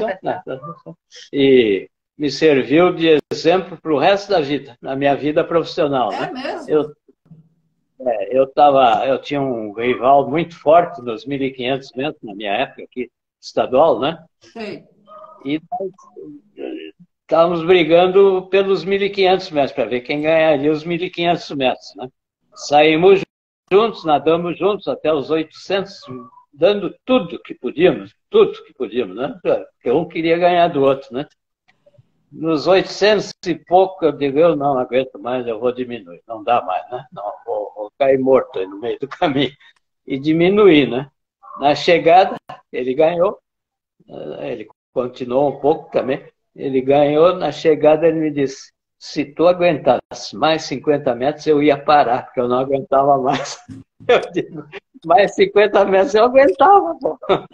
E me serviu de exemplo para o resto da vida, na minha vida profissional. É né? mesmo? Eu tinha um rival muito forte nos 1.500 metros, na minha época aqui, estadual, né? Sim. E nós estávamos brigando pelos 1.500 metros, para ver quem ganharia os 1.500 metros, né? Saímos juntos, nadamos juntos até os 800, dando tudo que podíamos, né? Porque um queria ganhar do outro, né? Nos 800 e pouco, eu digo, eu não aguento mais, eu vou diminuir. Não dá mais, né? Não, vou cair morto aí no meio do caminho. E diminuir, né? Na chegada, ele ganhou. Ele continuou um pouco também. Ele ganhou. Na chegada, ele me disse, se tu aguentasse mais 50 metros, eu ia parar, porque eu não aguentava mais. Eu digo, mais 50 metros eu aguentava, pô.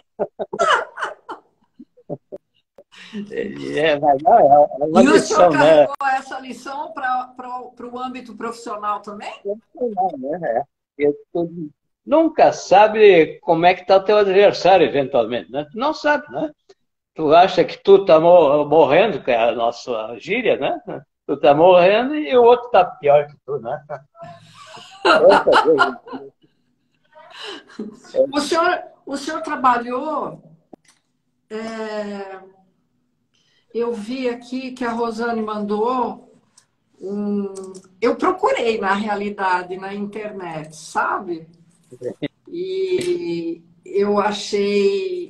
Mas não, é uma e lição, o senhor carregou essa lição para o âmbito profissional também? Tu nunca sabe como é que está o teu adversário, eventualmente, né? Tu não sabe, né? Tu acha que tu está morrendo, que é a nossa gíria, né? Tu está morrendo e o outro está pior que tu, né? O senhor trabalhou... eu vi aqui que a Rosane mandou eu procurei, na realidade, na internet, sabe? E eu achei...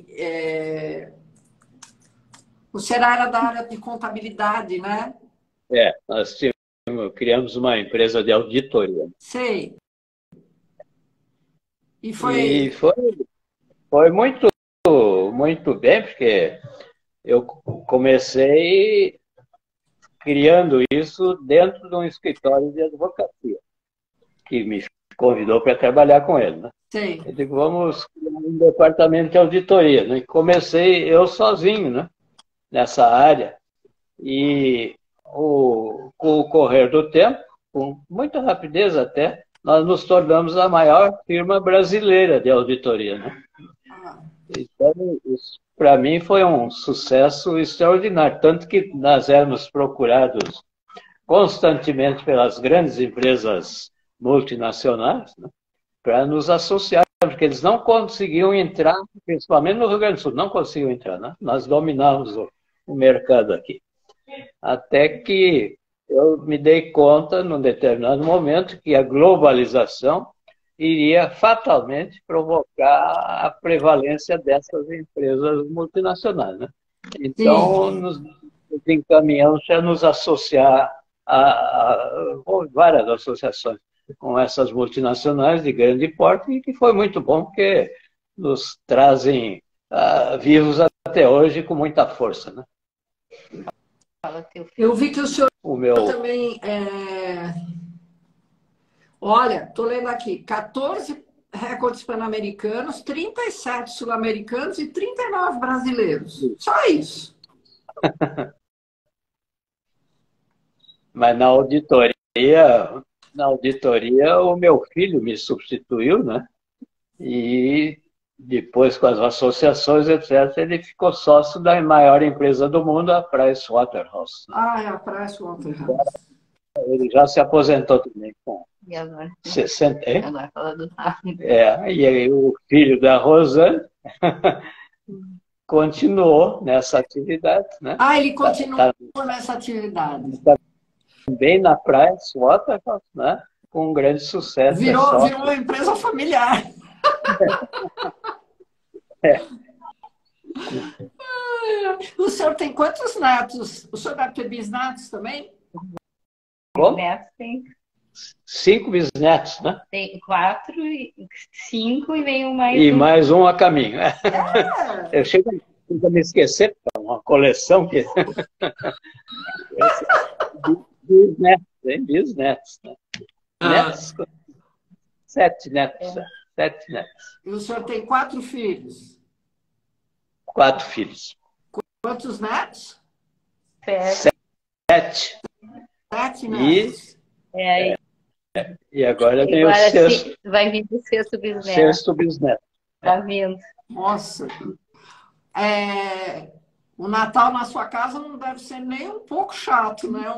O senhor era da área de contabilidade, né? Nós criamos uma empresa de auditoria. Sei. E foi muito, muito bem, porque eu comecei criando isso dentro de um escritório de advocacia, que me convidou para trabalhar com ele. Né? Sim. Eu digo, vamos criar um departamento de auditoria. Né? Comecei eu sozinho, né? Nessa área. E com o correr do tempo, com muita rapidez até, nós nos tornamos a maior firma brasileira de auditoria. Né? Então, isso para mim foi um sucesso extraordinário, tanto que nós éramos procurados constantemente pelas grandes empresas multinacionais, né, para nos associar, porque eles não conseguiam entrar, principalmente no Rio Grande do Sul, não conseguiam entrar, né? Nós dominávamos o mercado aqui. Até que eu me dei conta, num determinado momento, que a globalização iria fatalmente provocar a prevalência dessas empresas multinacionais. Né? Então, nos encaminhamos a nos associar a várias associações com essas multinacionais de grande porte, e que foi muito bom, porque nos trazem vivos até hoje com muita força. Né? Eu vi que o senhor também... Olha, estou lendo aqui, 14 recordes pan-americanos, 37 sul-americanos e 39 brasileiros. Só isso. Mas na auditoria, o meu filho me substituiu, né? E depois, com as associações, etc., ele ficou sócio da maior empresa do mundo, a Pricewaterhouse. É a Pricewaterhouse. Ele já se aposentou também com 60. E aí o filho da Rosane continuou nessa atividade. Né? Ele continuou nessa atividade. Também na Pricewaterhouse, né? Com um grande sucesso. Virou uma empresa familiar. O senhor tem quantos netos? O senhor deve ter bisnetos também? Como? Netos tem 5 bisnetos, né? Tem 4, 5 e vem um mais E um. mais um a caminho. É. Eu chego a me esquecer, uma coleção que... Bisnetos, hein? Bisnetos. Né? Netos, 7 netos. 7 netos. E o senhor tem 4 filhos? 4 filhos. Quantos netos? 7. 7. 7 netos. E agora vem o Agora sexto. vai vir o sexto bisneto. Sexto bisneto. Tá vindo. Nossa. O Natal na sua casa não deve ser nem um pouco chato, né?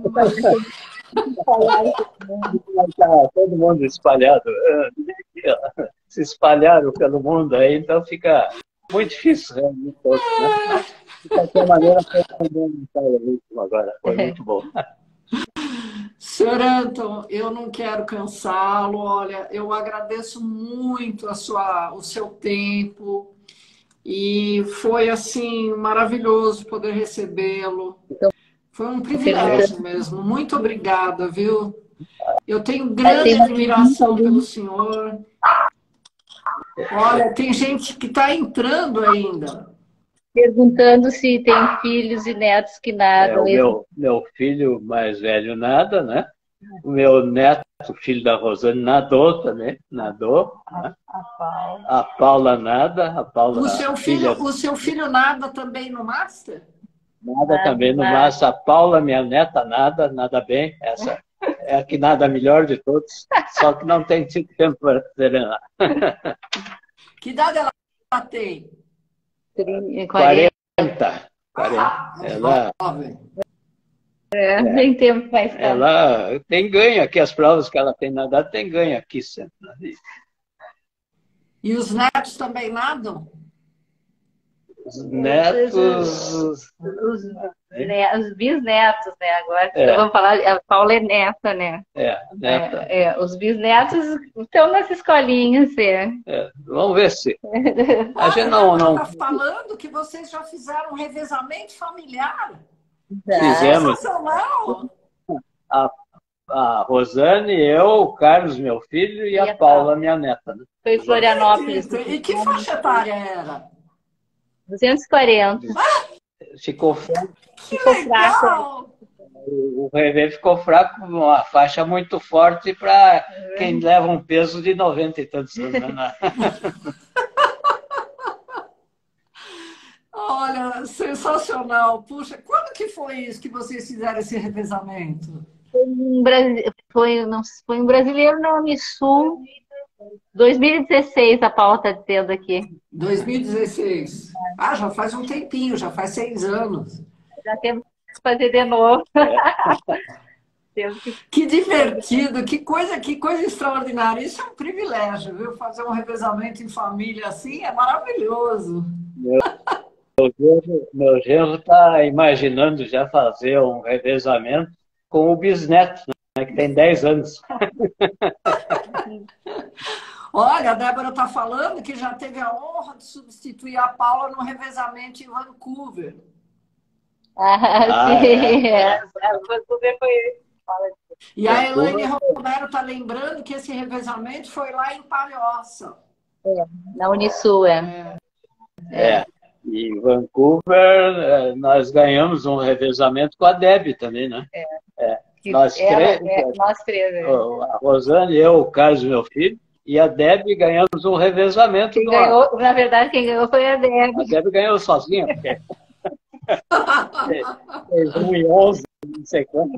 Todo mundo espalhado. Se espalharam pelo mundo aí, então fica muito difícil reunir todos, né? De qualquer maneira, foi um último agora. Foi muito bom. Senhor Antônio, eu não quero cansá-lo. Olha, eu agradeço muito o seu tempo e foi assim maravilhoso poder recebê-lo. Foi um privilégio mesmo. Muito obrigada, viu? Eu tenho grande admiração pelo senhor. Olha, tem gente que está entrando ainda. Perguntando se tem filhos e netos que nadam. O meu filho mais velho nada, né? O meu neto, filho da Rosane, nadou também. Nadou. Né? A Paula nada. A Paula, o seu filho nada também no Master? Nada também no Master. A Paula, minha neta, nada bem. Essa é a que nada melhor de todos. Só que não tem tido tempo para treinar. Que idade ela tem? 40. Ela tem tempo para estar. Ela tem ganho aqui, as provas que ela tem nadado, tem ganho aqui sempre. E os netos também nadam? Os netos... Os bisnetos, né? Agora vamos falar, a Paula é neta, né? Neta. Os bisnetos estão nas escolinhas, Vamos ver se... A gente não... Está falando que vocês já fizeram um revezamento familiar? Fizemos. Sensacional! A Rosane, eu, o Carlos, meu filho, e a Paula, minha neta. Né? Foi em Florianópolis. E que faixa etária era? 240. Ficou fraco. O revê ficou fraco, uma faixa muito forte para quem leva um peso de 90 e tantos anos. Né? Olha, sensacional. Puxa, quando que foi isso que vocês fizeram esse revezamento? Foi um brasileiro na Unisul. 2016, a Paula está dizendo aqui. 2016. Já faz um tempinho, já faz 6 anos. Já temos que fazer de novo. Que divertido, que coisa extraordinária. Isso é um privilégio, viu? Fazer um revezamento em família assim é maravilhoso. Meu genro está imaginando já fazer um revezamento com o bisneto, né, que tem 10 anos. Olha, a Débora está falando que já teve a honra de substituir a Paula no revezamento em Vancouver. Sim. Vancouver foi... E a Elaine Romero está lembrando que esse revezamento foi lá em Palhoça. Na Unisul, E Vancouver, nós ganhamos um revezamento com a Debbie também, né? Nós três. A Rosane, eu, o Carlos, meu filho, e a Debbie ganhamos um revezamento. Na verdade, quem ganhou foi a Debbie. A Debbie ganhou sozinha, porque fez 1,11, não sei quanto.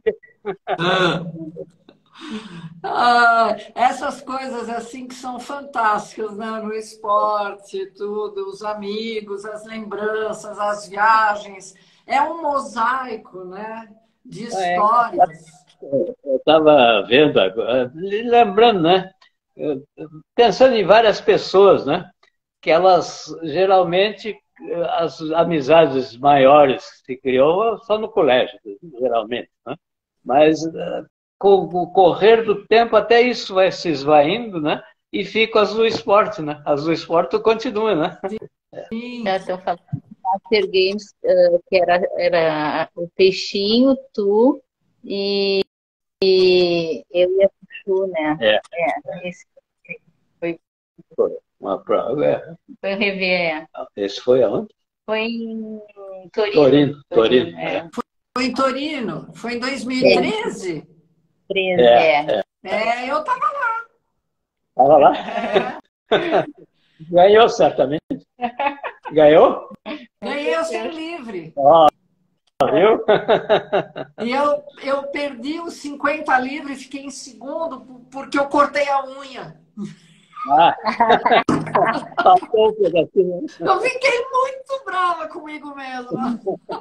Essas coisas assim que são fantásticas, né? No esporte, tudo, os amigos, as lembranças, as viagens. É um mosaico, né? De histórias. Eu estava vendo agora, lembrando, né? Pensando em várias pessoas, né? Que elas geralmente, as amizades maiores que se criou só no colégio, geralmente, né? Mas com o correr do tempo até isso vai se esvaindo, né? E fica as do esporte, né? As do esporte continua, né? Sim. Estão falando Master Games, que era o Peixinho, tu e eu e a Chuchu, né? Esse Foi uma prova. foi o rever. Esse foi aonde? Foi em Torino. Torino. Foi em Torino, foi em 2013. 13, Eu estava lá. Estava lá? Ganhou, certamente. Ganhou? Ganhei o sem livre. Viu? E eu perdi os 50 livros e fiquei em segundo porque eu cortei a unha. Faltou um pedacinho. Eu fiquei muito brava comigo mesma.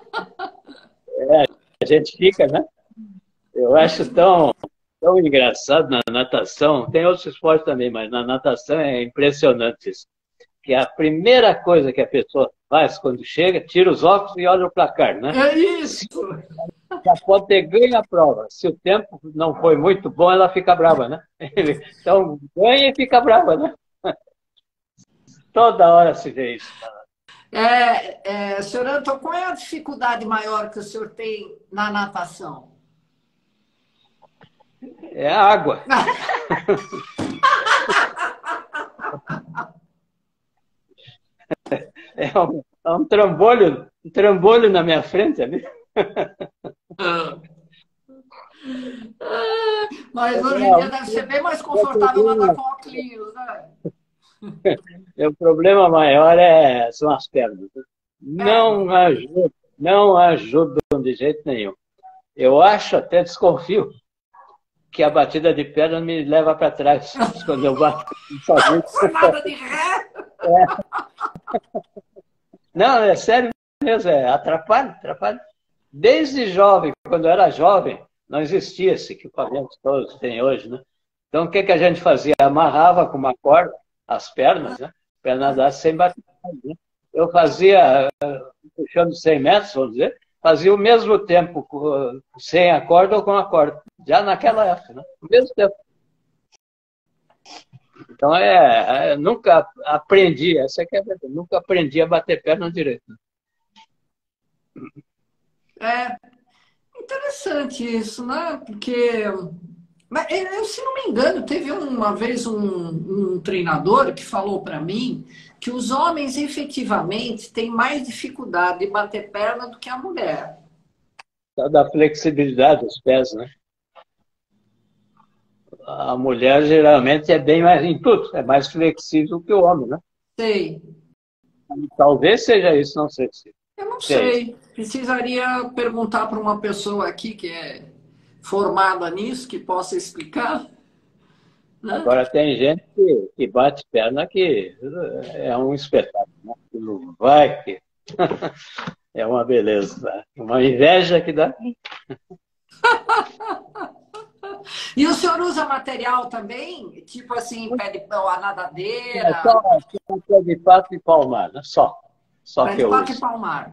A gente fica, né? Eu acho tão engraçado na natação. Tem outros esportes também, mas na natação é impressionante isso. Que a primeira coisa que a pessoa faz quando chega, tira os óculos e olha o placar, né? É isso! Já pode ter ganho a prova. Se o tempo não foi muito bom, ela fica brava, né? Então, ganha e fica brava, né? Toda hora se vê isso. Senhor Antônio, qual é a dificuldade maior que o senhor tem na natação? É a água. É um trambolho na minha frente ali. Mas hoje em dia deve ser bem mais confortável nadar com óculos, né? O problema maior são as pernas. Não ajudam de jeito nenhum. Eu acho, até desconfio, que a batida de perna me leva para trás quando eu bato sozinho. Nada de ré! Não, é sério mesmo, atrapalha. Desde jovem, quando eu era jovem, não existia esse equipamento todo que tem hoje, né? Então, o que a gente fazia? Amarrava com uma corda as pernas, né? Para nadar sem bater. Né? Eu fazia, puxando 100 metros, vamos dizer, fazia o mesmo tempo sem a corda ou com a corda. Já naquela época, né? O mesmo tempo. Então, nunca aprendi, essa é a verdade, nunca aprendi a bater perna direito. Interessante isso, né? Porque, se não me engano, teve uma vez um treinador que falou para mim que os homens efetivamente têm mais dificuldade de bater perna do que a mulher. Da flexibilidade dos pés, né? A mulher geralmente é bem mais em tudo, é mais flexível que o homem, né? Sei. Talvez seja isso, não sei se. Eu não sei. Precisaria perguntar para uma pessoa aqui que é formada nisso, que possa explicar. Né? Agora tem gente que bate perna que é um espetáculo, né? Aquilo vai que é uma beleza, né? Uma inveja que dá. E o senhor usa material também? Tipo assim, pé de pau, a nadadeira? Só pé de pato e palmar, né? Só pé que eu de pato uso. E palmar.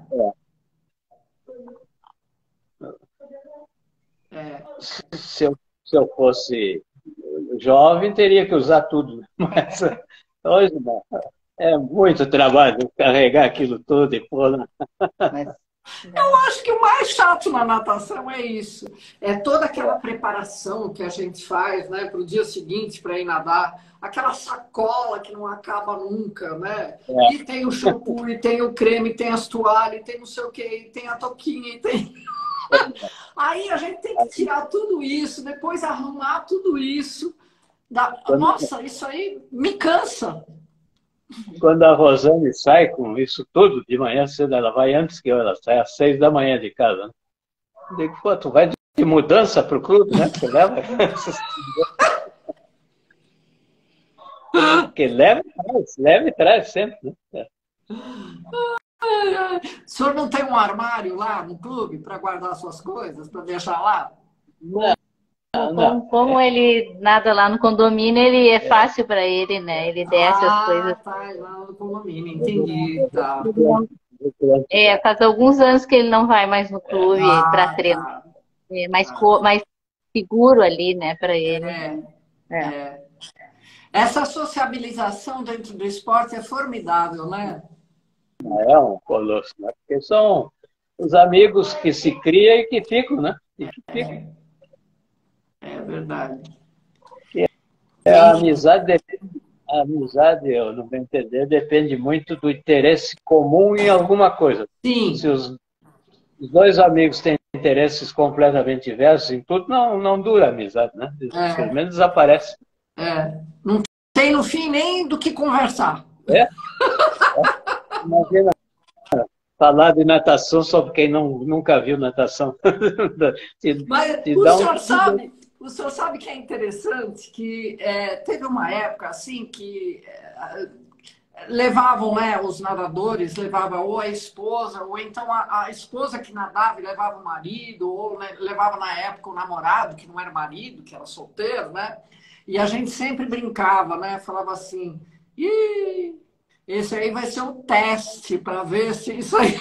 Se eu fosse jovem, teria que usar tudo. Mas hoje não. É muito trabalho carregar aquilo tudo e pôr. Eu acho que o mais chato na natação é isso. É toda aquela preparação que a gente faz, né, para o dia seguinte para ir nadar. Aquela sacola que não acaba nunca, né? E tem o shampoo, e tem o creme, e tem as toalhas, e tem não sei o quê, e tem a toquinha, e tem... Aí a gente tem que tirar tudo isso, depois arrumar tudo isso. Nossa, isso aí me cansa. Quando a Rosane sai com isso tudo, de manhã cedo, ela vai antes que eu, ela sai às 6 da manhã de casa. Né? Eu digo, pô, tu vai de mudança pro clube, né? Tu leva... Porque leva e traz sempre, né? O senhor não tem um armário lá no clube para guardar suas coisas, para deixar lá? Não. Como ele nada lá no condomínio, ele é fácil para ele, né? Ele desce as coisas. Tá, lá no condomínio, entendi. Tá. Faz alguns anos que ele não vai mais no clube para treinar. É mais seguro ali, né, para ele. Essa sociabilização dentro do esporte é formidável, né? É um colosso, né? Porque são os amigos que se criam e que ficam, né? E que ficam. É verdade. A amizade, eu não vou entender, depende muito do interesse comum em alguma coisa. Se Sim, os dois amigos têm interesses completamente diversos em tudo, não dura a amizade, né? Pelo é, menos desaparece. não tem no fim nem do que conversar. É? Imagina falar de natação só para quem nunca viu natação. te, Mas te dá um. o senhor sabe que é interessante que teve uma época assim que levavam, né, os nadadores, levava ou a esposa, ou então a esposa que nadava e levava o marido, ou né, levava na época o namorado, que não era marido, que era solteiro, né? E a gente sempre brincava, né? Falava assim, ih, esse aí vai ser um teste para ver se isso aí.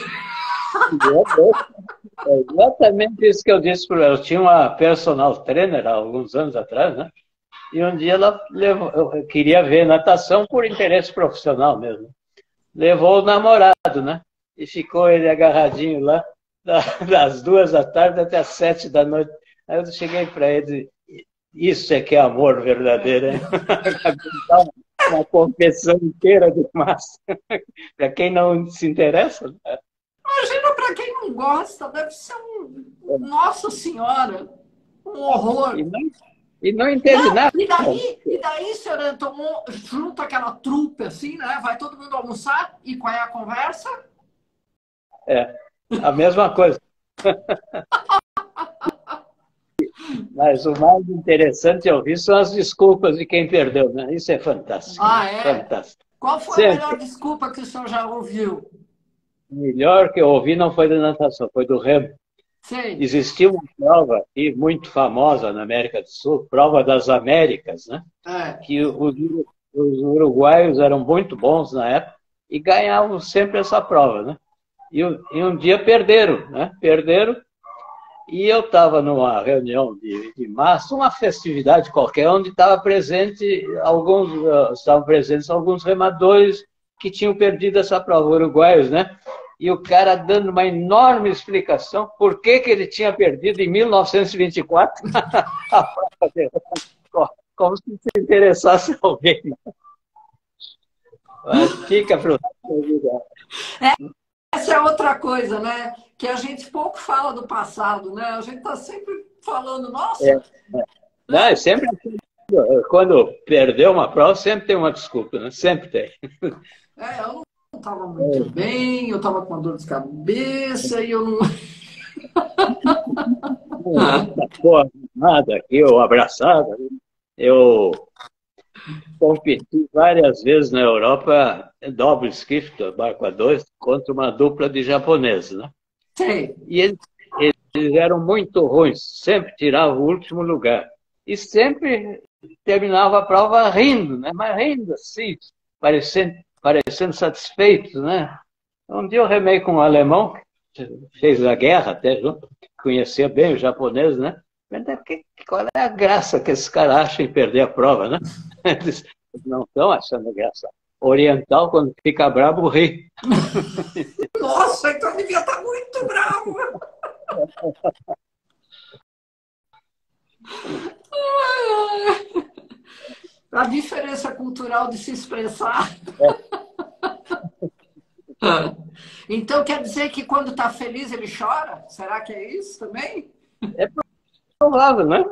É exatamente isso que eu disse para ela. Eu tinha uma personal trainer há alguns anos atrás, né? E um dia ela levou, eu queria ver natação por interesse profissional mesmo. Levou o namorado, né? E ficou ele agarradinho lá, das 2 da tarde até as 7 da noite. Aí eu cheguei para ele e isso é que é amor verdadeiro, hein? Uma confissão inteira de massa. Para quem não se interessa, né? Imagina para quem não gosta, deve ser um. Nossa Senhora, um horror. E não, e não entende Não, nada. e daí, senhor Antônio, junta aquela trupe assim, né? Vai todo mundo almoçar e qual é a conversa? É, a mesma coisa. Mas o mais interessante eu vi são as desculpas de quem perdeu, né? Isso é fantástico, né? Ah, é? Fantástico. Qual foi a Sempre. melhor desculpa que o senhor já ouviu? O melhor que eu ouvi não foi da natação, foi do remo. Sei. Existia uma prova aqui muito famosa na América do Sul, prova das Américas, né? É. Que os uruguaios eram muito bons na época e ganhavam sempre essa prova, né? E um dia perderam, né? Perderam e eu estava numa reunião de massa, uma festividade qualquer, onde estavam presentes alguns remadores que tinham perdido essa prova, uruguaios, né? E o cara dando uma enorme explicação por que ele tinha perdido em 1924 a prova dele. Como se interessasse alguém. Mas fica para o. Essa é outra coisa, né? Que a gente pouco fala do passado, né? A gente está sempre falando, nossa, Não, né? sempre, quando perdeu uma prova, sempre tem uma desculpa, né? Sempre tem. Eu não estava muito bem, eu estava com uma dor de cabeça e eu não. Porra, nada, eu abraçada. Eu competi várias vezes na Europa, double skiff, barco a dois, contra uma dupla de japoneses, né? Sei. E eles eram muito ruins, sempre tiravam o último lugar. E sempre terminava a prova rindo, né? Mas rindo assim, parecendo satisfeitos, né? Um dia eu remei com um alemão, que fez a guerra até junto, conhecia bem o japonês, né? Mas qual é a graça que esses caras acham em perder a prova, né? Eles não estão achando graça. Oriental, quando fica bravo, ri. Nossa, então eu devia estar muito bravo. A diferença cultural de se expressar. Então quer dizer que quando está feliz ele chora? Será que é isso também? É provável, né?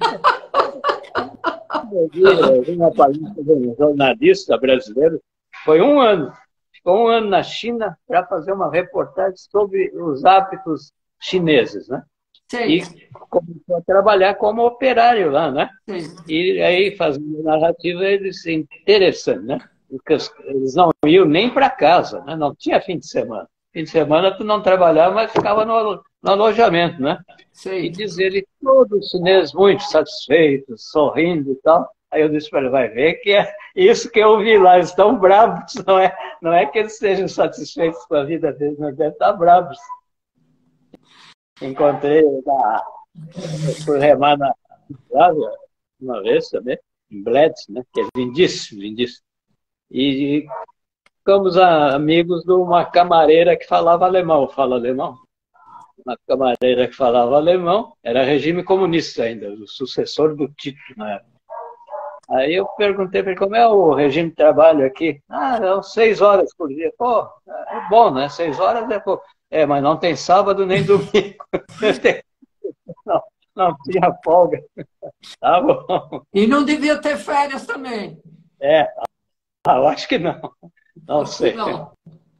Eu vi uma palestra de um jornalista brasileiro, ficou um ano na China para fazer uma reportagem sobre os hábitos chineses, né? Sei. E começou a trabalhar como operário lá, né? Sei. E aí, fazendo narrativa, eles interessam, né? Porque eles não iam nem para casa, né? Não tinha fim de semana. Fim de semana tu não trabalhava, mas ficava no alojamento, né? Sei. E diz ele, todos os chineses muito satisfeitos, sorrindo e tal. Aí eu disse para ele, vai ver que é isso que eu vi lá, eles estão bravos, não é que eles estejam satisfeitos com a vida deles, mas devem estar bravos. Encontrei fui remar na Flávia uma vez também, em Bledis, né, que é lindíssimo, lindíssimo. E ficamos amigos de uma camareira que falava alemão, fala alemão. uma camareira que falava alemão, era regime comunista ainda, o sucessor do Tito na época. Aí eu perguntei para ele como é o regime de trabalho aqui. Ah, são 6 horas por dia. Pô, é bom, né? 6 horas é pouco. É, mas não tem sábado nem domingo. Não, não tinha folga. Tá bom. E não devia ter férias também. É, eu acho que não. Não sei. Não.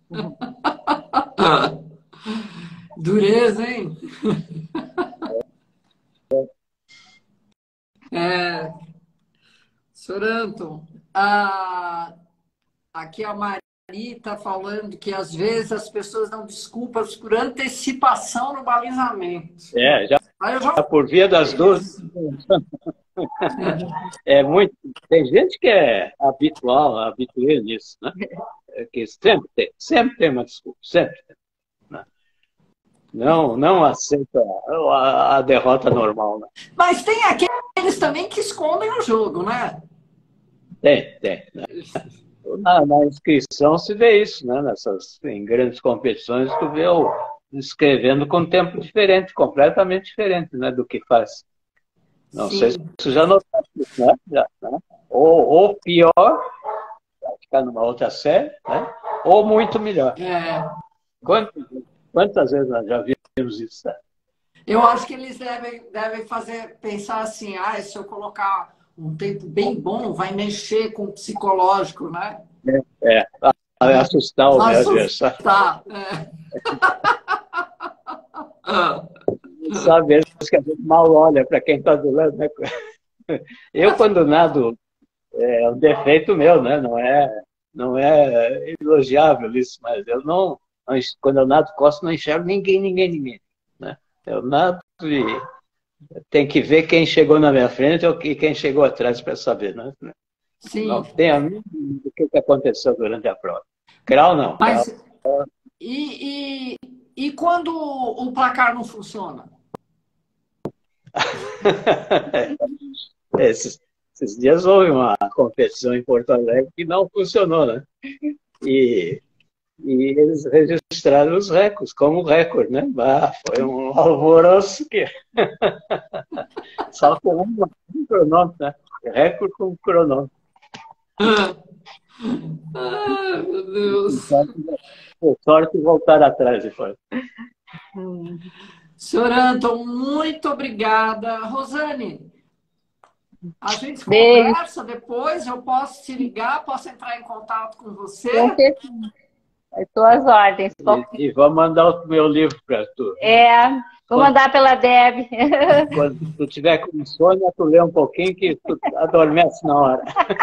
Dureza, hein? Sr. Anton, aqui a Maria está falando que às vezes as pessoas dão desculpas por antecipação no balizamento. Já por via das dúvidas. É muito. Tem gente que é habitual nisso, né? Que sempre tem uma desculpa, sempre tem. Né? Não aceita a derrota normal, né? Mas tem aqueles também que escondem o jogo, né? Tem. Né? Na inscrição se vê isso, né? Em grandes competições, tu vê escrevendo com tempo diferente, completamente diferente, né, do que faz. Não sei se você já notou isso, né? Né? Ou pior, vai ficar numa outra série, né? Ou muito melhor. Quantas vezes nós já vimos isso? Né? Eu acho que eles devem pensar assim, se eu colocar um tempo bem bom, vai mexer com o psicológico, né? Vai assustar o meu adversário. Sabe, que a gente mal olha para quem está do lado, né? Eu, quando nado, é um defeito meu, né? Não é elogiável isso, mas eu não, quando eu nado costa, não enxergo ninguém, né? Eu nado e tem que ver quem chegou na minha frente e quem chegou atrás para saber, né? Sim. Não tem a mínima do que aconteceu durante a prova. Grau não. Mas, e quando o placar não funciona? Esses dias houve uma competição em Porto Alegre que não funcionou, né? E eles registraram os recordes, como recorde, né? Foi um alvoroço que... Só com um cronômetro, né? Recorde com cronômetro. Ai, meu Deus. Por sorte, voltar atrás e foi. Sr. Anton, muito obrigada. Rosane, a gente conversa depois, eu posso te ligar, posso entrar em contato com você? Estou às ordens. E vou mandar o meu livro para tu. Vou mandar pela Deb. Quando tu tiver com insônia, tu lê um pouquinho que tu adormece na hora.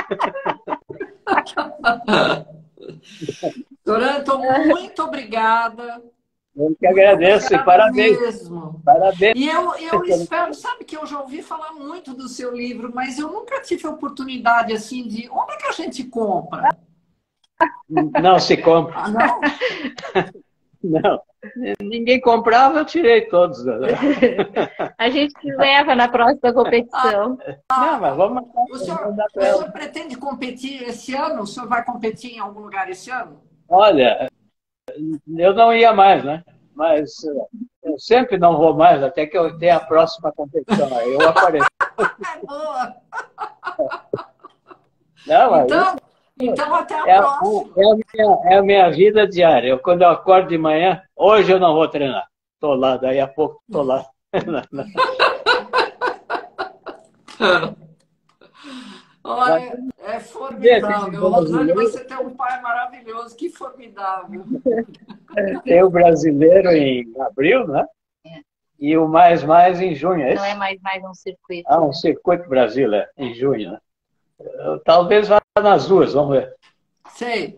Sr. Anton, muito obrigada. Eu que agradeço e parabéns. Mesmo. Parabéns. E eu espero, sabe que eu já ouvi falar muito do seu livro, mas eu nunca tive a oportunidade assim de... Onde é que a gente compra? Não se compra. Não? Não. Ninguém comprava, eu tirei todos. A gente leva na próxima competição. Não, mas vamos o senhor pretende competir esse ano? O senhor vai competir em algum lugar esse ano? Olha, eu não ia mais, né? Mas eu sempre não vou mais, até que eu tenha a próxima competição. Aí eu apareço. Boa! Não, mas então até a próxima. É a minha vida diária. Quando eu acordo de manhã, hoje eu não vou treinar. Estou lá, daí a pouco estou lá. Olha, é formidável. Rosane, você tem um pai maravilhoso, que formidável. Tem o brasileiro em abril, né? E o mais em junho, é isso? Não é mais um circuito. Um circuito Brasil, em junho, né? Talvez vá nas duas, vamos ver. Sei.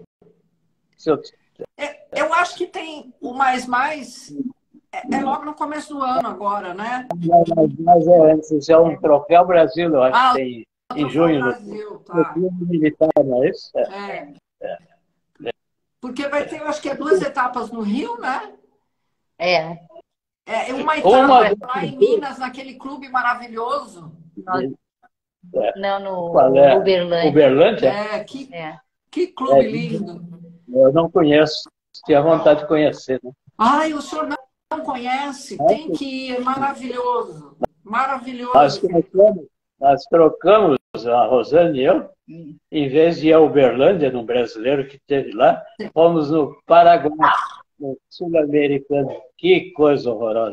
Eu acho que tem o mais é logo no começo do ano agora, né? Mas é antes, é um Troféu Brasil, eu acho que tem em junho. Brasil, tá. Militar, não é isso? Porque vai ter, eu acho que 2 etapas no Rio, né? Uma etapa lá em Minas, naquele clube maravilhoso. Não, no Uberlândia. Uberlândia? Que clube lindo. Eu não conheço, tinha vontade de conhecer, né? O senhor não conhece, tem que ir, é maravilhoso. Maravilhoso. Nós trocamos, a Rosane e eu, em vez de ir a Uberlândia, num brasileiro que teve lá, fomos no Paraguai, no sul-americano. Que coisa horrorosa.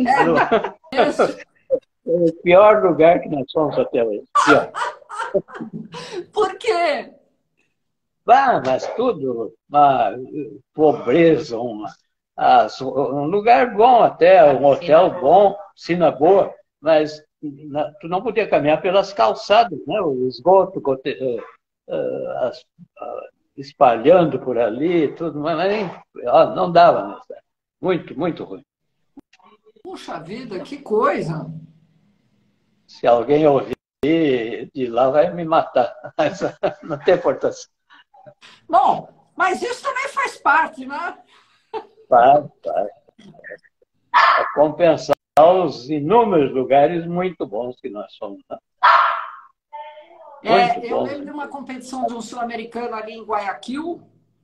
É o pior lugar que nós fomos até hoje. Pior. Por quê? Mas tudo, uma pobreza, um lugar bom até, um hotel bom, piscina boa, mas tu não podia caminhar pelas calçadas, né? O esgoto espalhando por ali, tudo, mas não dava, né? Muito, muito ruim. Puxa vida, que coisa! Se alguém ouvir de lá, vai me matar. Mas não tem importância. Bom, mas isso também faz parte, né? Faz. Para compensar os inúmeros lugares muito bons que nós fomos. Eu lembro de uma competição de um sul-americano ali em Guayaquil.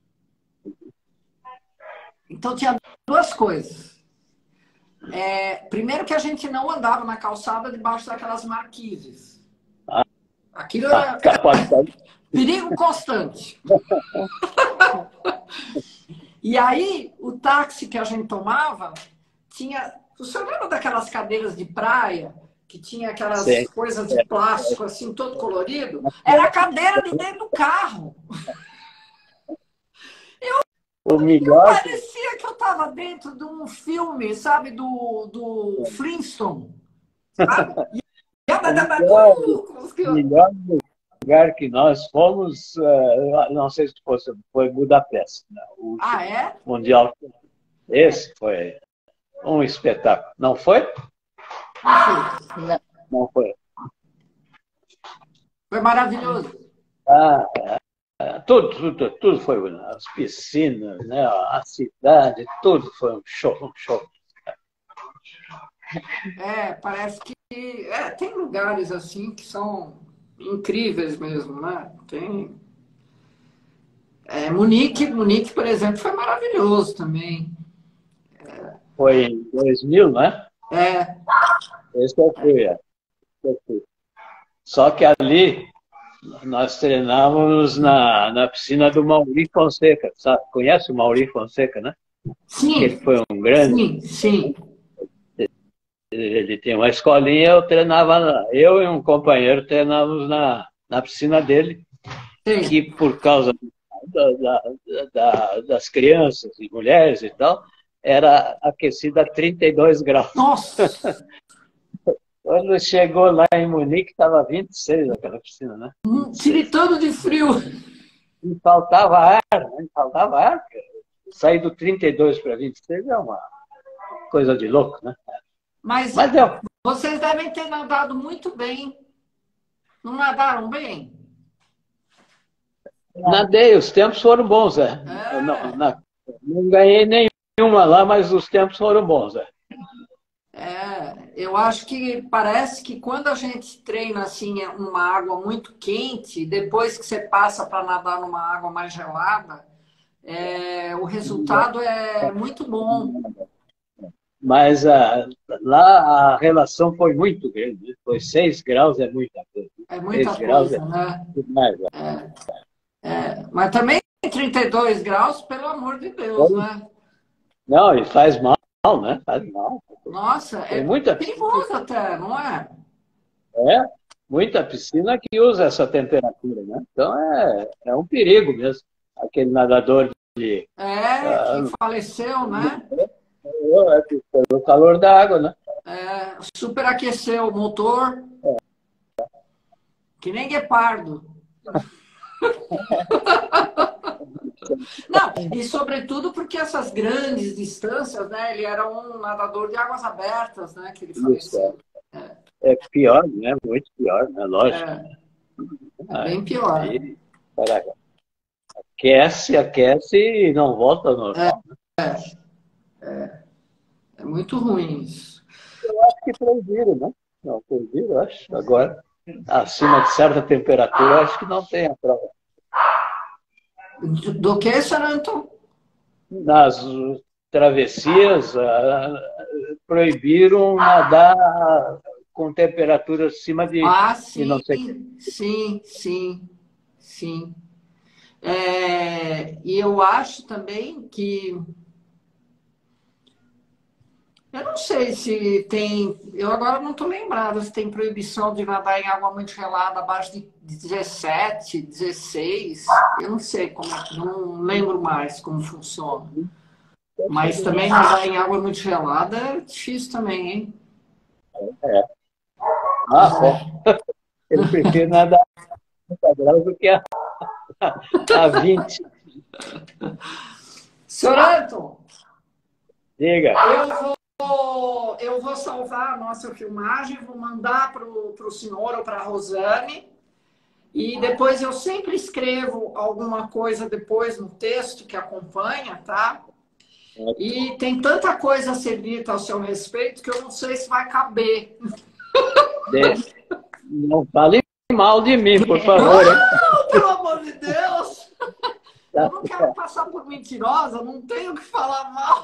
Então tinha duas coisas. Primeiro que a gente não andava na calçada debaixo daquelas marquises. Aquilo era perigo constante. E aí, o táxi que a gente tomava tinha... O senhor lembra daquelas cadeiras de praia que tinha aquelas coisas de plástico assim, todo colorido? Era a cadeira de dentro do carro. Eu parecia que eu estava dentro de um filme, sabe, do Flintstone. Sabe? O melhor lugar que nós fomos, não sei se foi Budapeste. Né? É? Mundial. Esse foi um espetáculo. Não foi? Não foi. Foi maravilhoso. Tudo foi bonito. As piscinas, né? A cidade, tudo foi um show. Parece que tem lugares assim que são incríveis mesmo, né? Tem Munique, por exemplo, foi maravilhoso também. Foi em 2000, né? Esse eu fui. Só que ali nós treinávamos na piscina do Mauri Fonseca. Sabe? Conhece o Mauri Fonseca, né? Sim. Ele foi um grande... Sim. Ele tinha uma escolinha, eu e um companheiro treinávamos na piscina dele, que por causa das crianças e mulheres e tal, era aquecida a 32 graus. Nossa! Quando chegou lá em Munique, estava 26 aquela piscina, né? Tiritando de frio. E faltava ar. Sair do 32 para 26 é uma coisa de louco, né? Mas vocês devem ter nadado muito bem. Não nadaram bem? Nadei, os tempos foram bons, Não ganhei nenhuma lá, mas os tempos foram bons, Eu acho que parece que quando a gente treina assim uma água muito quente, depois que você passa para nadar numa água mais gelada, o resultado é muito bom. Mas lá a relação foi muito grande. Foi 6 graus, é muita coisa. É muita coisa, né? Demais, Mas também 32 graus, pelo amor de Deus, né? Não, e faz mal, né? Faz mal. Nossa, perigoso até, não é? Muita piscina que usa essa temperatura, né? Então é um perigo mesmo. Aquele nadador que faleceu, né? Pelo calor da água, né? Superaqueceu o motor. Que nem guepardo. Não, e sobretudo porque essas grandes distâncias, né? Ele era um nadador de águas abertas, né? Que ele faleceu. É pior, né? Muito pior, né? Lógico. Bem pior. Aquece e não volta ao normal. É muito ruim isso. Eu acho que proibiram, né? Não, proibiram, acho. Agora, acima de certa temperatura, acho que não tem a prova. Do que, Saranto? travessias, proibiram nadar com temperatura acima de sim, não sei. sim. E eu acho também que... Eu não sei se tem... Eu agora não estou lembrada se tem proibição de nadar em água muito gelada abaixo de 17, 16. Eu não sei como... Não lembro mais como funciona. Mas também nadar em água muito gelada é difícil também, hein? Bom. Eu prefiro nadar a 30 graus do que a 20. Senhor Anton, Diga. eu vou salvar a nossa filmagem, vou mandar para o senhor ou para a Rosane, e depois eu sempre escrevo alguma coisa depois no texto que acompanha, tá? E tem tanta coisa a ser dita ao seu respeito que eu não sei se vai caber. Não fale mal de mim, por favor. Não, pelo amor de Deus! Eu não quero passar por mentirosa, não tenho que falar mal.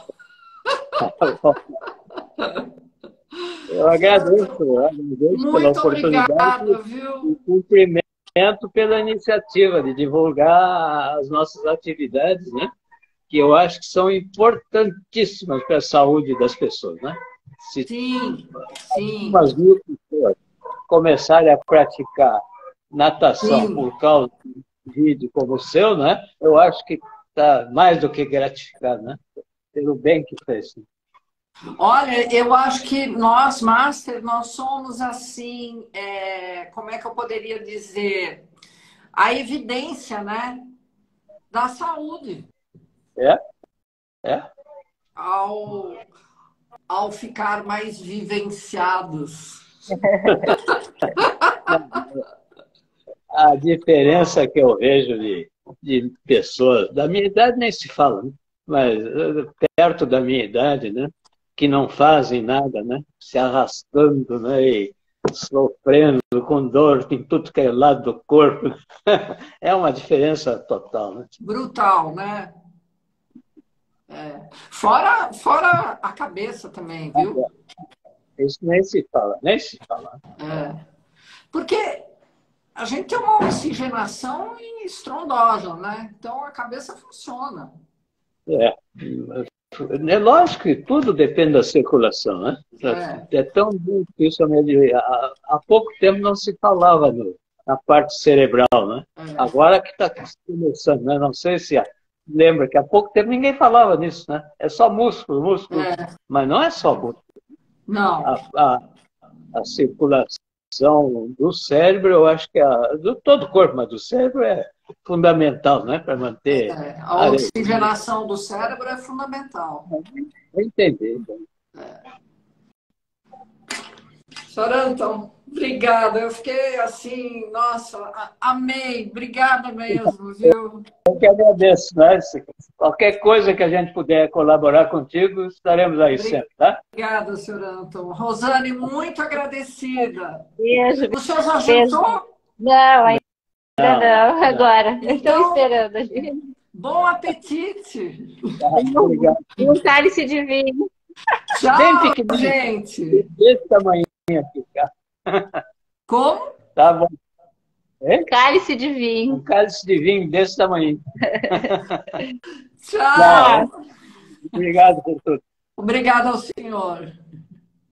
Eu agradeço pela oportunidade. Obrigada, viu? E cumprimento pela iniciativa de divulgar as nossas atividades, né? Que eu acho que são importantíssimas para a saúde das pessoas, né? Sim. Algumas mil pessoas começarem a praticar natação por causa de um vídeo como o seu, né? Eu acho que está mais do que gratificado, né? Pelo bem que fez. Olha, eu acho que nós, Master, nós somos assim, como é que eu poderia dizer? A evidência, né? Da saúde. Ao ficar mais vivenciados. A diferença que eu vejo de pessoas, da minha idade nem se fala, né? Mas perto da minha idade, né? Que não fazem nada, né? Se arrastando, né? E sofrendo com dor em tudo que é lado do corpo. É uma diferença total, né? Brutal, né? Fora a cabeça também, viu? Isso nem se fala, nem se fala. Porque a gente tem uma oxigenação estrondosa, né? Então a cabeça funciona. É lógico que tudo depende da circulação, né? É tão difícil. Há pouco tempo não se falava na parte cerebral, né? Agora que está começando, né? Não sei se lembra que há pouco tempo ninguém falava nisso, né? É só músculo. Mas não é só músculo. Não. A circulação do cérebro, eu acho que do todo o corpo, mas do cérebro é fundamental, né? Para manter... A oxigenação do cérebro é fundamental. Entendi. Senhor Anton, obrigada. Eu fiquei assim, nossa, amei. Obrigada mesmo, viu? Eu que agradeço, né? Qualquer coisa que a gente puder colaborar contigo, estaremos aí sempre, tá? Obrigada, senhor Anton. Rosane, muito agradecida. Beijo. O senhor já jantou? Não, ainda não. Agora. Estou esperando. Bom apetite. Obrigado. Um cálice de vinho. Tchau, bem pequenininho, gente. desse tamanho aqui, tá? Como? Tá bom. Cálice de vinho. Um cálice de vinho desse tamanho. Tchau. Obrigado por tudo. Obrigada ao senhor.